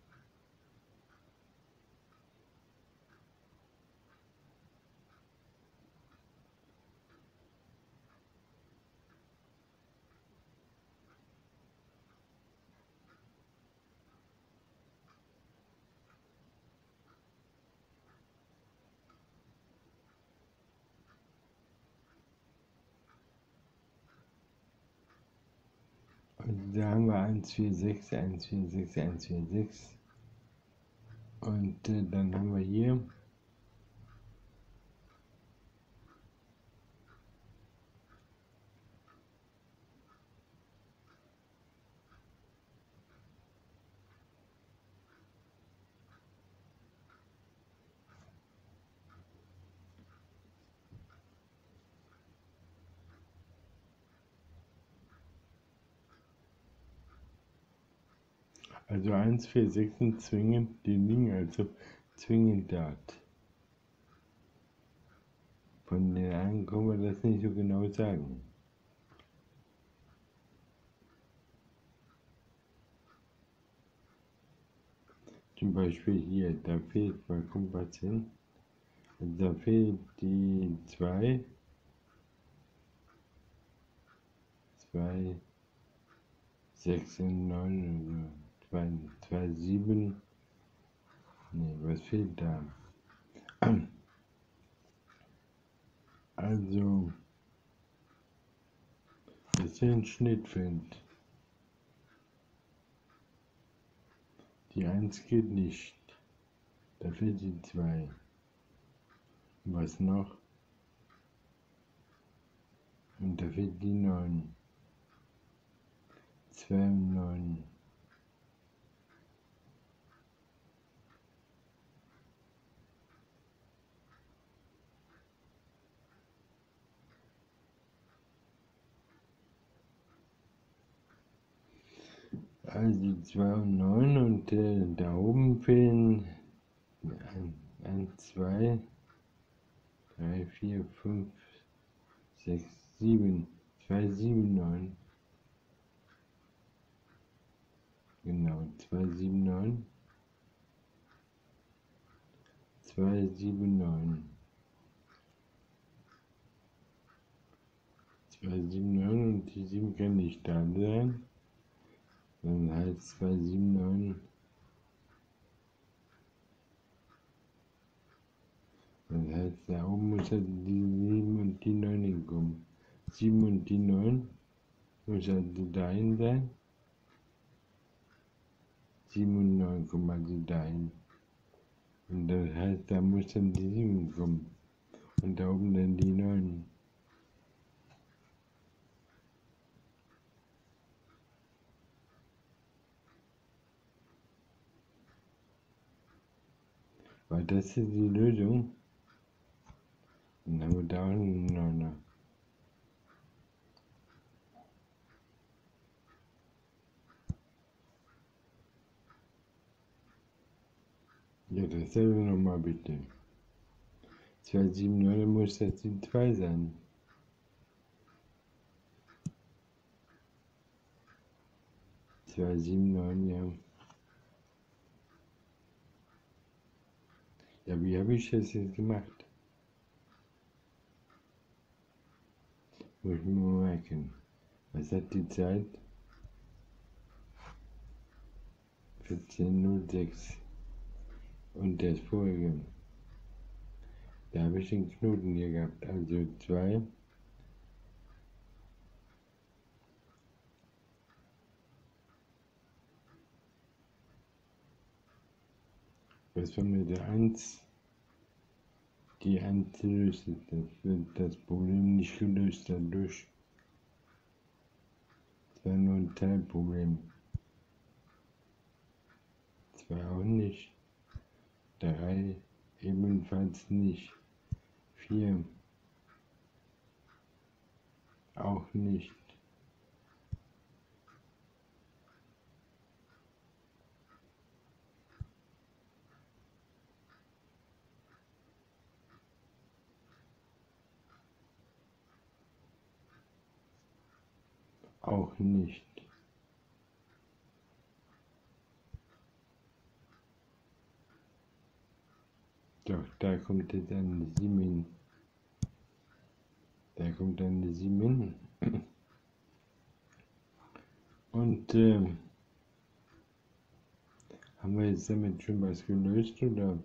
S1: Also da haben wir 1, 4, 6, 1, 4, 6, 1, 4, 6. Und dann haben wir hier also 1, 4, 6 sind zwingend, die liegen also zwingend dort. Von den anderen können wir das nicht so genau sagen. Zum Beispiel hier, da fehlt, mal kommt was hin. Also da fehlt die 2, 2, 6 und 9 oder 2, 2, 7. Ne, was fehlt da? Also, das ist ein Schnittfeld. Die 1 geht nicht. Da fehlt die 2. Was noch? Und da fehlt die 9. 2 und 9. Also die 2 und 9 und da oben fehlen 1, 2, 3, 4, 5, 6, 7, 2, 7, 9. Genau, 2, 7, 9. 2, 7, 9. 2, 7, 9 und die 7 kann nicht da sein. Dann heißt 2, 7, 9. Das heißt, da oben muss halt die 7 und die 9 hinkommen. 7 und die 9 muss also dahin sein. 7 und 9 kommen also dahin. Und das heißt, da muss dann die 7 kommen. Und da oben dann die 9. Weil das ist die Lösung. Dann haben wir da einen 9er. Ja, dasselbe nochmal bitte. 2, 7, 9 muss das die 2 sein. 2, 7, 9, ja. Ja, wie habe ich das jetzt gemacht? Muss ich mir mal merken. Was hat die Zeit? 14:06. Und das vorige. Da habe ich den Knoten hier gehabt. Also 2. Was war mit der 1? Die 1 löst das Problem nicht gelöst dadurch. Das war nur ein Teilproblem. 2 auch nicht. 3 ebenfalls nicht. 4 auch nicht. Auch nicht. Doch, da kommt jetzt eine 7. Da kommt eine 7. Und haben wir jetzt damit schon was gelöst, oder?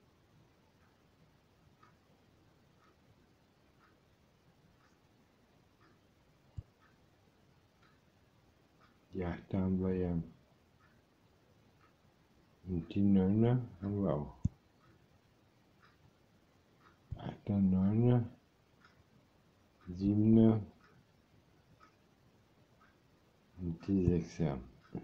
S1: Ja, da haben wir ja. Und die 9er haben wir auch. 8er, 9er, 7er und die 6er.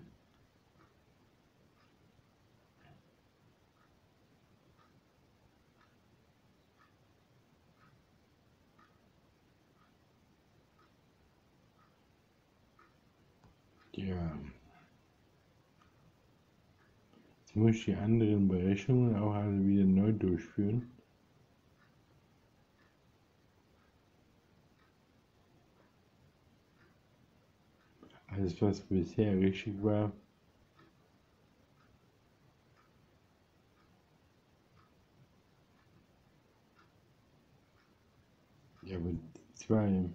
S1: Ja, jetzt muss ich die anderen Berechnungen auch alle wieder neu durchführen. Alles, was bisher richtig war, ja, aber 2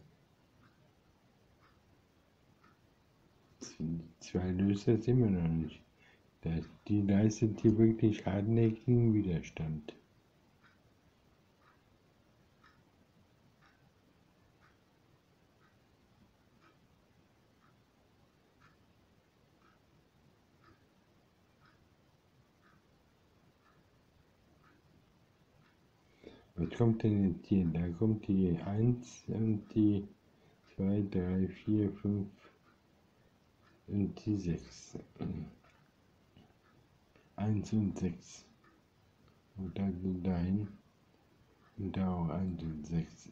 S1: löst das immer noch nicht. Die leistet hier wirklich hartnäckigen Widerstand. Was kommt denn jetzt hier? Da kommt die 1 und die 2, 3, 4, 5, und die 6. 1 und 6. Und da geht dahin und da auch 1 und 6.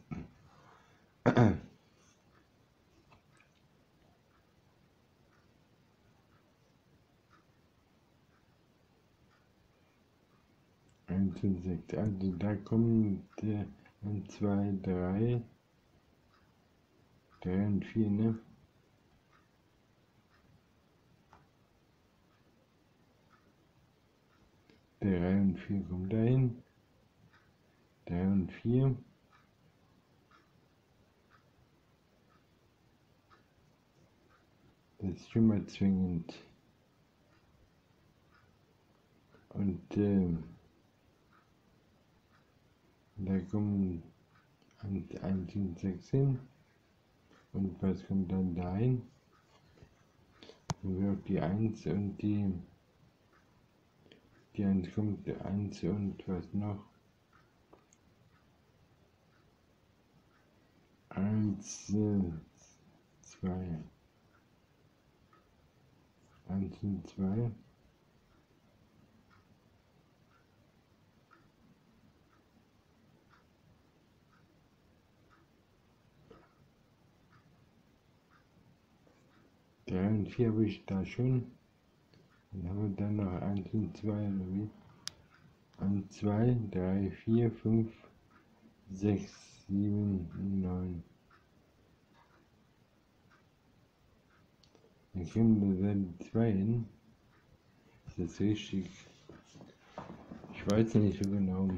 S1: 1 und 6. Also da kommen 1, 2, 3, 3 und 4, ne? 3 und 4 kommt dahin. 3 und 4. Das ist schon mal zwingend. Und da kommen 1 und 6 hin. Und was kommt dann dahin? Dann wird die 1 und die 1 kommt 1 und was noch? 1, 2. 1 und 2. Drei und 4 habe ich da schon. Dann haben wir dann noch 1 und 2 oder wie? 1, 2, 3, 4, 5, 6, 7, 9. Dann kommen da dann 2 hin. Ist das richtig? Ich weiß nicht so genau.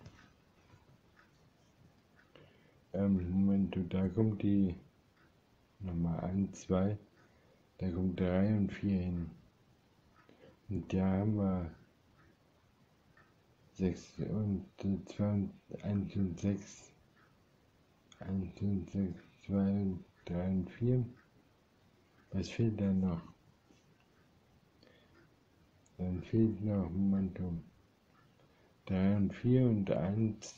S1: Moment, da kommt die nochmal 1, 2, da kommt 3 und 4 hin. Und da haben wir 6 und 2 und 1 und 6. 1 und 6, 2 und 3 und 4. Was fehlt da noch? Dann fehlt noch Momentum 3 und 4 und 1.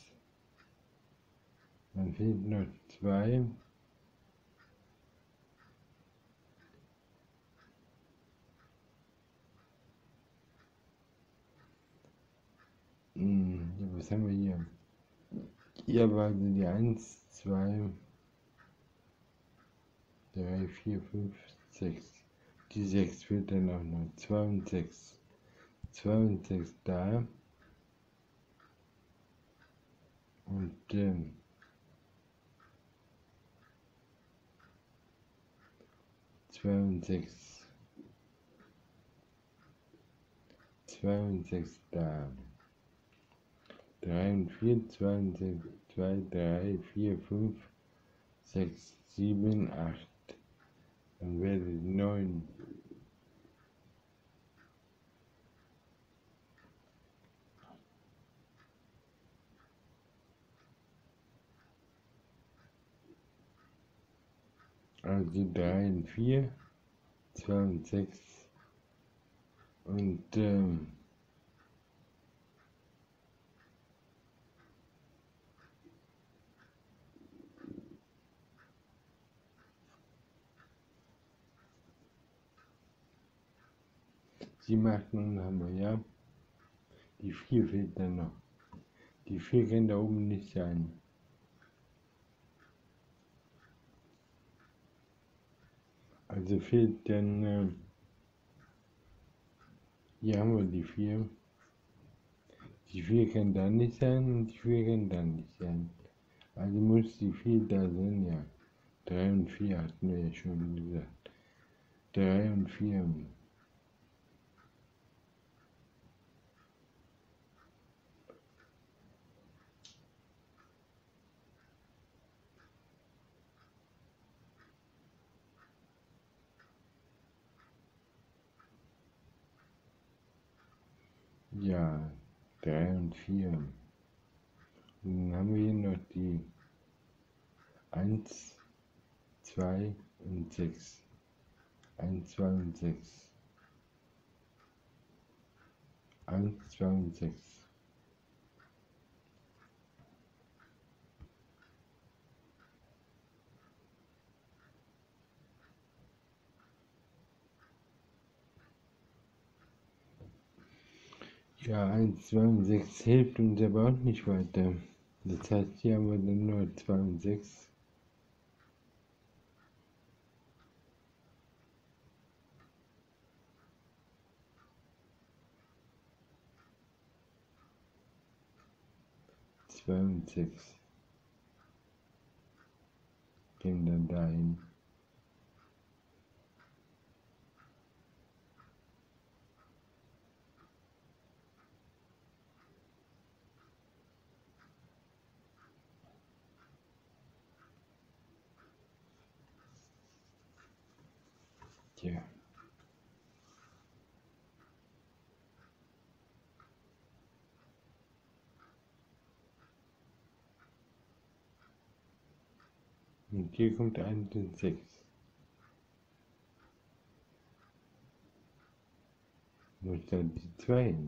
S1: Dann fehlt noch 2. Was haben wir hier? Hier war die 1, 2, 3, 4, 5, 6. Die 6 fehlt dann auch noch. 2 und 6. 2 und 6 da. Und 2 und 6. 2 und 6 da. 3 und 4, 2 und 6, 2, 3, 4, 5, 6, 7, 8. Dann wäre es 9. Also 3 und 4, 2 und 6 und sie macht nun haben wir ja. Die 4 fehlt dann noch. Die 4 kann da oben nicht sein. Also fehlt dann, hier haben wir die 4. Die 4 kann da nicht sein und die 4 kann da nicht sein. Also muss die 4 da sein, ja. 3 und 4 hatten wir ja schon gesagt. 3 und 4. Ja, 3 und 4. Und dann haben wir hier noch die 1, 2 und 6. 1, 2 und 6. 1, 2 und 6. Ja, 1, 2 und 6 hilft uns aber auch nicht weiter. Das heißt, hier haben wir dann nur 2 und 6. Zwei und 6 gehen dann dahin. Tja. Und hier kommt 1 und 6. Wo ist dann die 2 hin?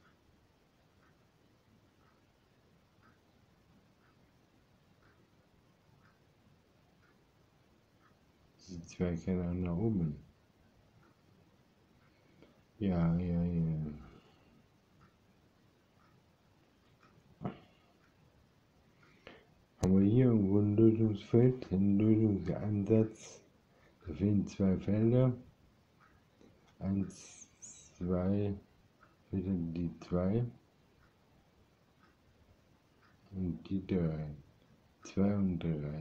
S1: Die 2 kann auch nach oben. Ja, ja, ja. Haben wir hier irgendwo ein Lösungsfeld, einen Lösungsansatz? Da fehlen 2 Felder. 1, 2, wieder die 2 und die 3. 2 und 3.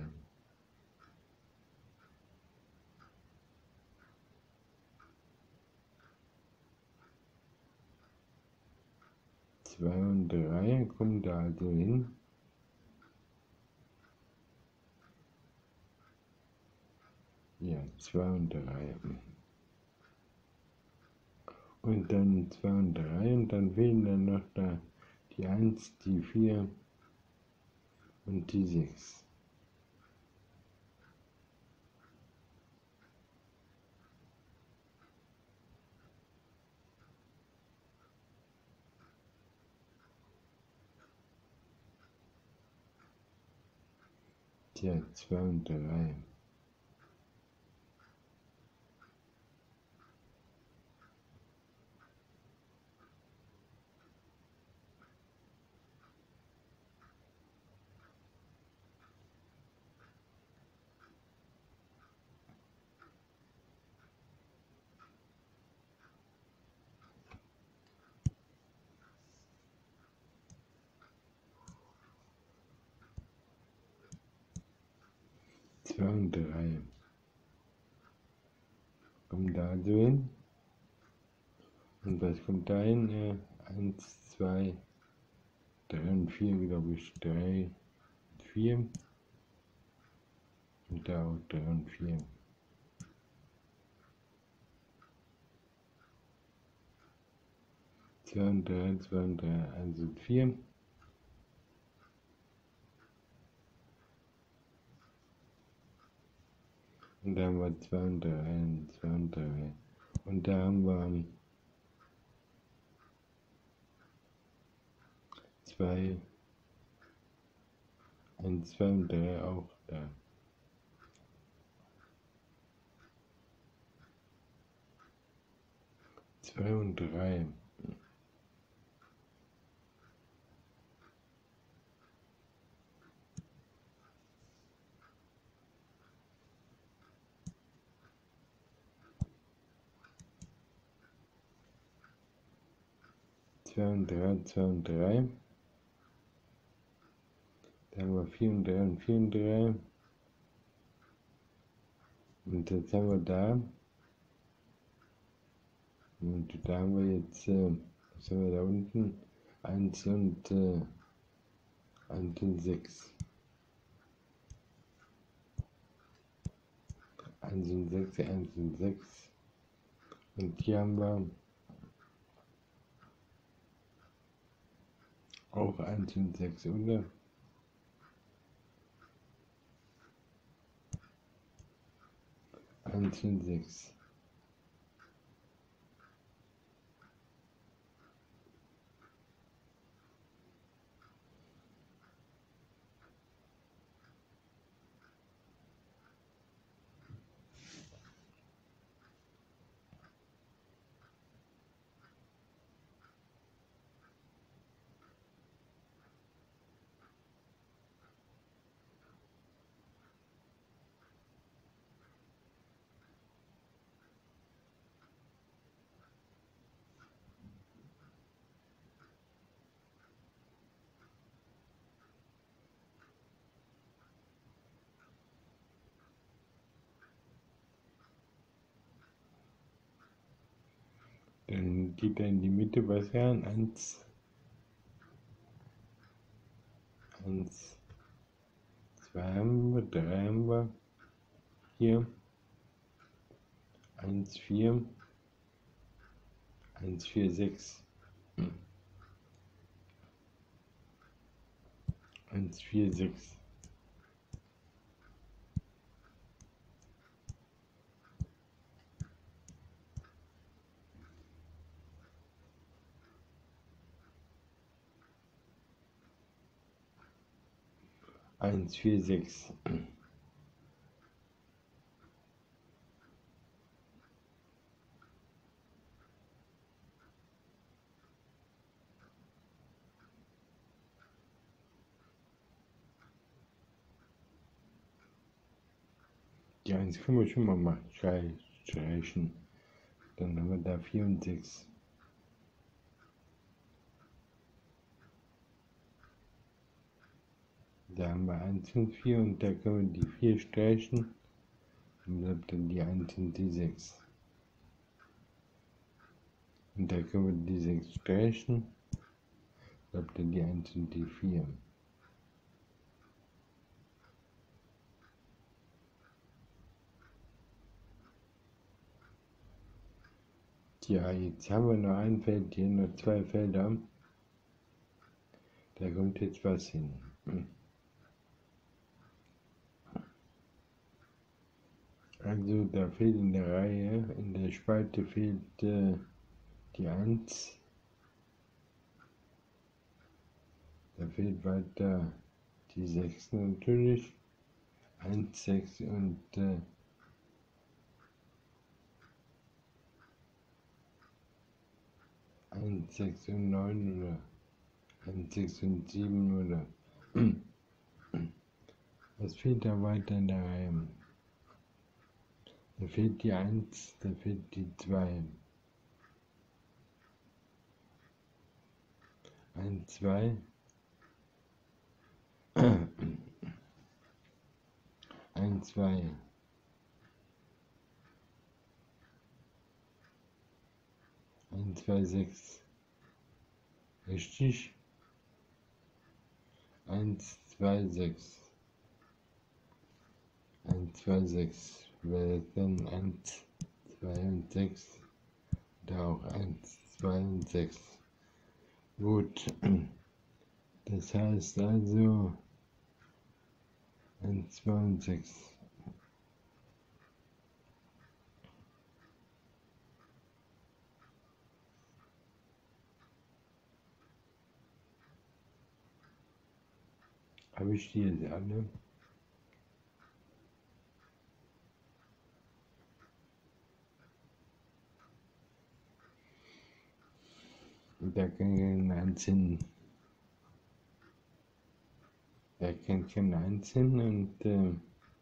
S1: 2 und 3 kommen da also hin. Ja, 2 und 3. Und dann 2 und 3 und dann fehlen dann noch da die 1, die 4 und die 6. Tja, 2 und 3. Zwei und 3 kommen da also hin. Und was kommt da hin? 1, 2, 3 und 4, glaube ich. 3 und 4. Und da auch 3 und 4. 2 und 3, 2 und 3, 1 und 4. Und da haben wir 2 und 3 und 2 und 3. Und da haben wir 2, 1, 2 und 3 auch da. 2 und 3. 2 und 3, 2 und 3. Da haben wir 4 und 3 und 4 und 3. Und jetzt haben wir da. Und da haben wir jetzt, was haben wir da unten? 1 und 1 und 6. 1 und 6, 1 und 6. Und hier haben wir auch 1 und 6, oder? 1 und 6. Dann geht er in die Mitte was ran. 1, 1, 2 haben wir, 3 haben wir. Hier. 1, 4. 1, 4, 6. 1, 4, 6. 1, 4, 6. Die 1 können wir schon mal machen. Streichen. Dann haben wir da 4 und 6. Da haben wir 1 und 4 und da können wir die 4 streichen. Dann bleibt dann die 1 und die 6. Und da können wir die 6 streichen. Bleibt dann die 1 und die 4. Ja, jetzt haben wir noch ein Feld hier, noch 2 Felder. Da kommt jetzt was hin. Also da fehlt in der Reihe, in der Spalte fehlt die 1. Da fehlt weiter die 6 natürlich. 1, 6 und 1, 6 und 9 oder 1, 6 und 7 oder was fehlt da weiter in der Reihe? Da fehlt die 1, da fehlt die 2. 1, 2. 1, 2. 1, 2, 6. Richtig? 1, 2, 6. 1, 2, 6. Wäre dann 1, 2 und 6. Da auch 1, 2 und 6. Gut. Das heißt also 1, 2 und 6. Habe ich die jetzt alle? Da kann kein 1 hin. Da kann kein 1 hin und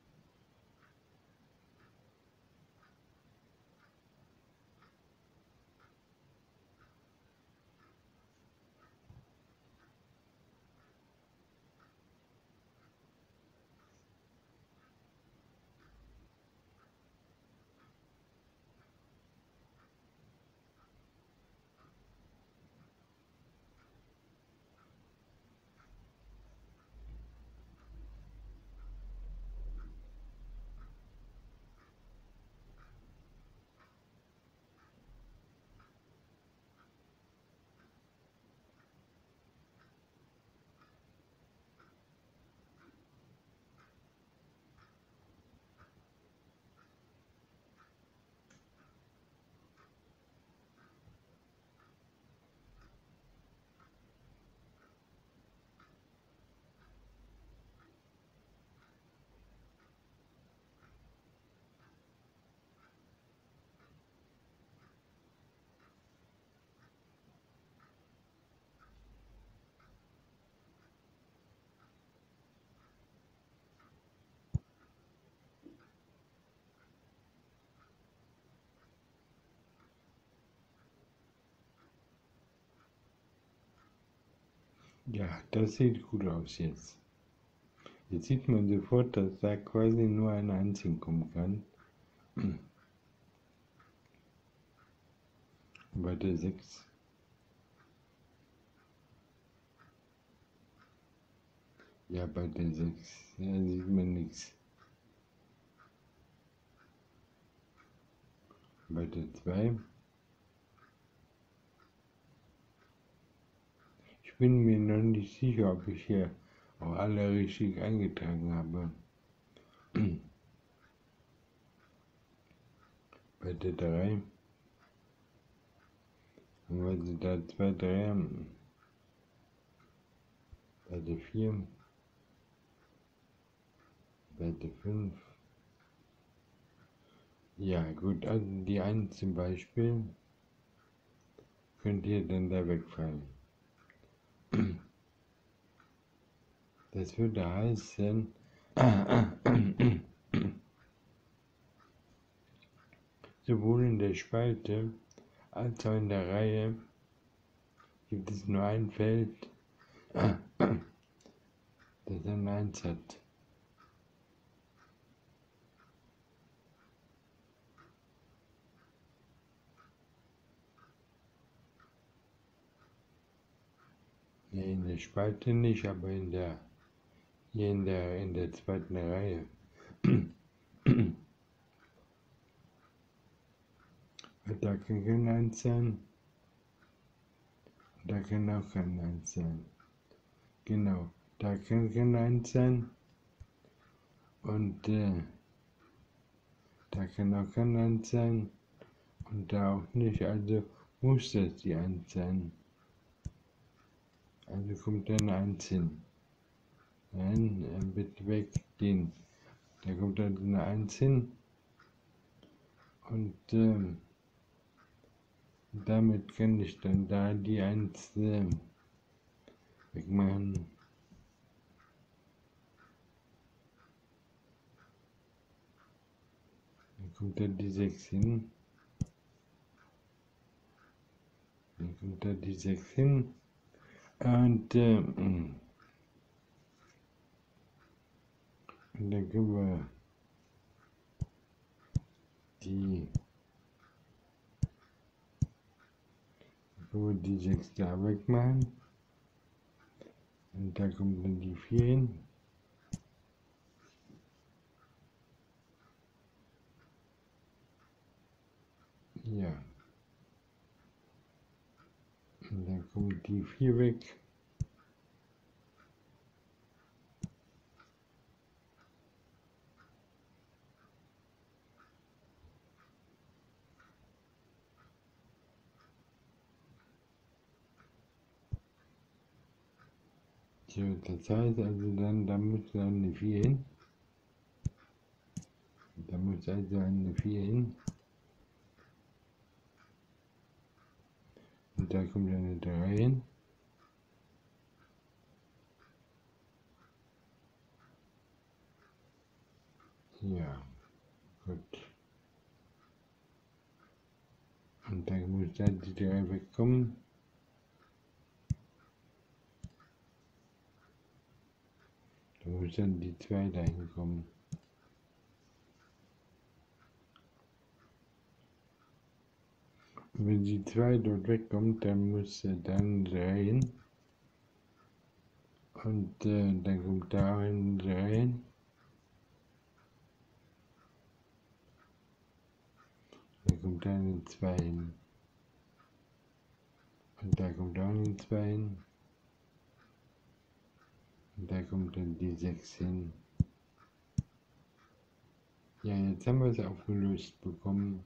S1: ja, das sieht gut aus jetzt. Jetzt sieht man sofort, dass da quasi nur ein 1 hinkommen kann. Bei der 6. Ja, bei der 6. Ja, sieht man nichts. Bei der 2. Ich bin mir noch nicht sicher, ob ich hier auch alle richtig eingetragen habe. Bei der 3. Und weil sie da 2, 3 haben. Bei der 4. Bei der 5. Ja gut, also die 1 zum Beispiel könnte hier dann da wegfallen. Das würde heißen, sowohl in der Spalte als auch in der Reihe gibt es nur ein Feld, das ein 1 hat. Ja, in der Spalte nicht, aber hier in der zweiten Reihe. Da kann kein 1 sein. Da kann auch kein 1 sein. Genau, da kann kein 1 sein. Und da kann auch kein 1 sein. Und da auch nicht, also muss das die 1 sein. Also kommt dann 1 hin. Nein, bitte weggehen. Da kommt dann eine 1 hin. Und damit kann ich dann da die 1 wegmachen. Dann kommt da die 6 hin. Dann kommt da die 6 hin. Und dann können wir die 6 da wegmachen. Und da kommt dann die 4 hin. Ja. Und dann kommt die 4 weg. So, das heißt also dann, da muss dann eine 4 hin. Da muss also eine 4 hin. Und da kommt eine 3 hin. Ja, gut. Und dann muss dann die 3 wegkommen. Da muss dann die 2 da hinkommen. Und wenn die 2 dort wegkommt, dann muss dann 3 hin. Und dann kommt da ein 3 hin. Da kommt dann eine 2 hin. Und da kommt auch eine 2 hin. Und da kommt dann die 6 hin. Ja, jetzt haben wir es aufgelöst bekommen.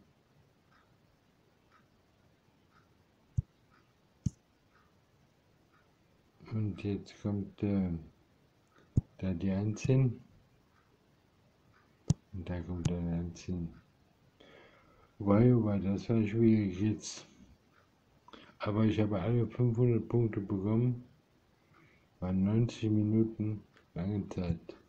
S1: Und jetzt kommt da die 1 hin. Und da kommt dann 1 hin. Wobei, das war schwierig jetzt. Aber ich habe alle 500 Punkte bekommen. Waren 90 Minuten, lange Zeit.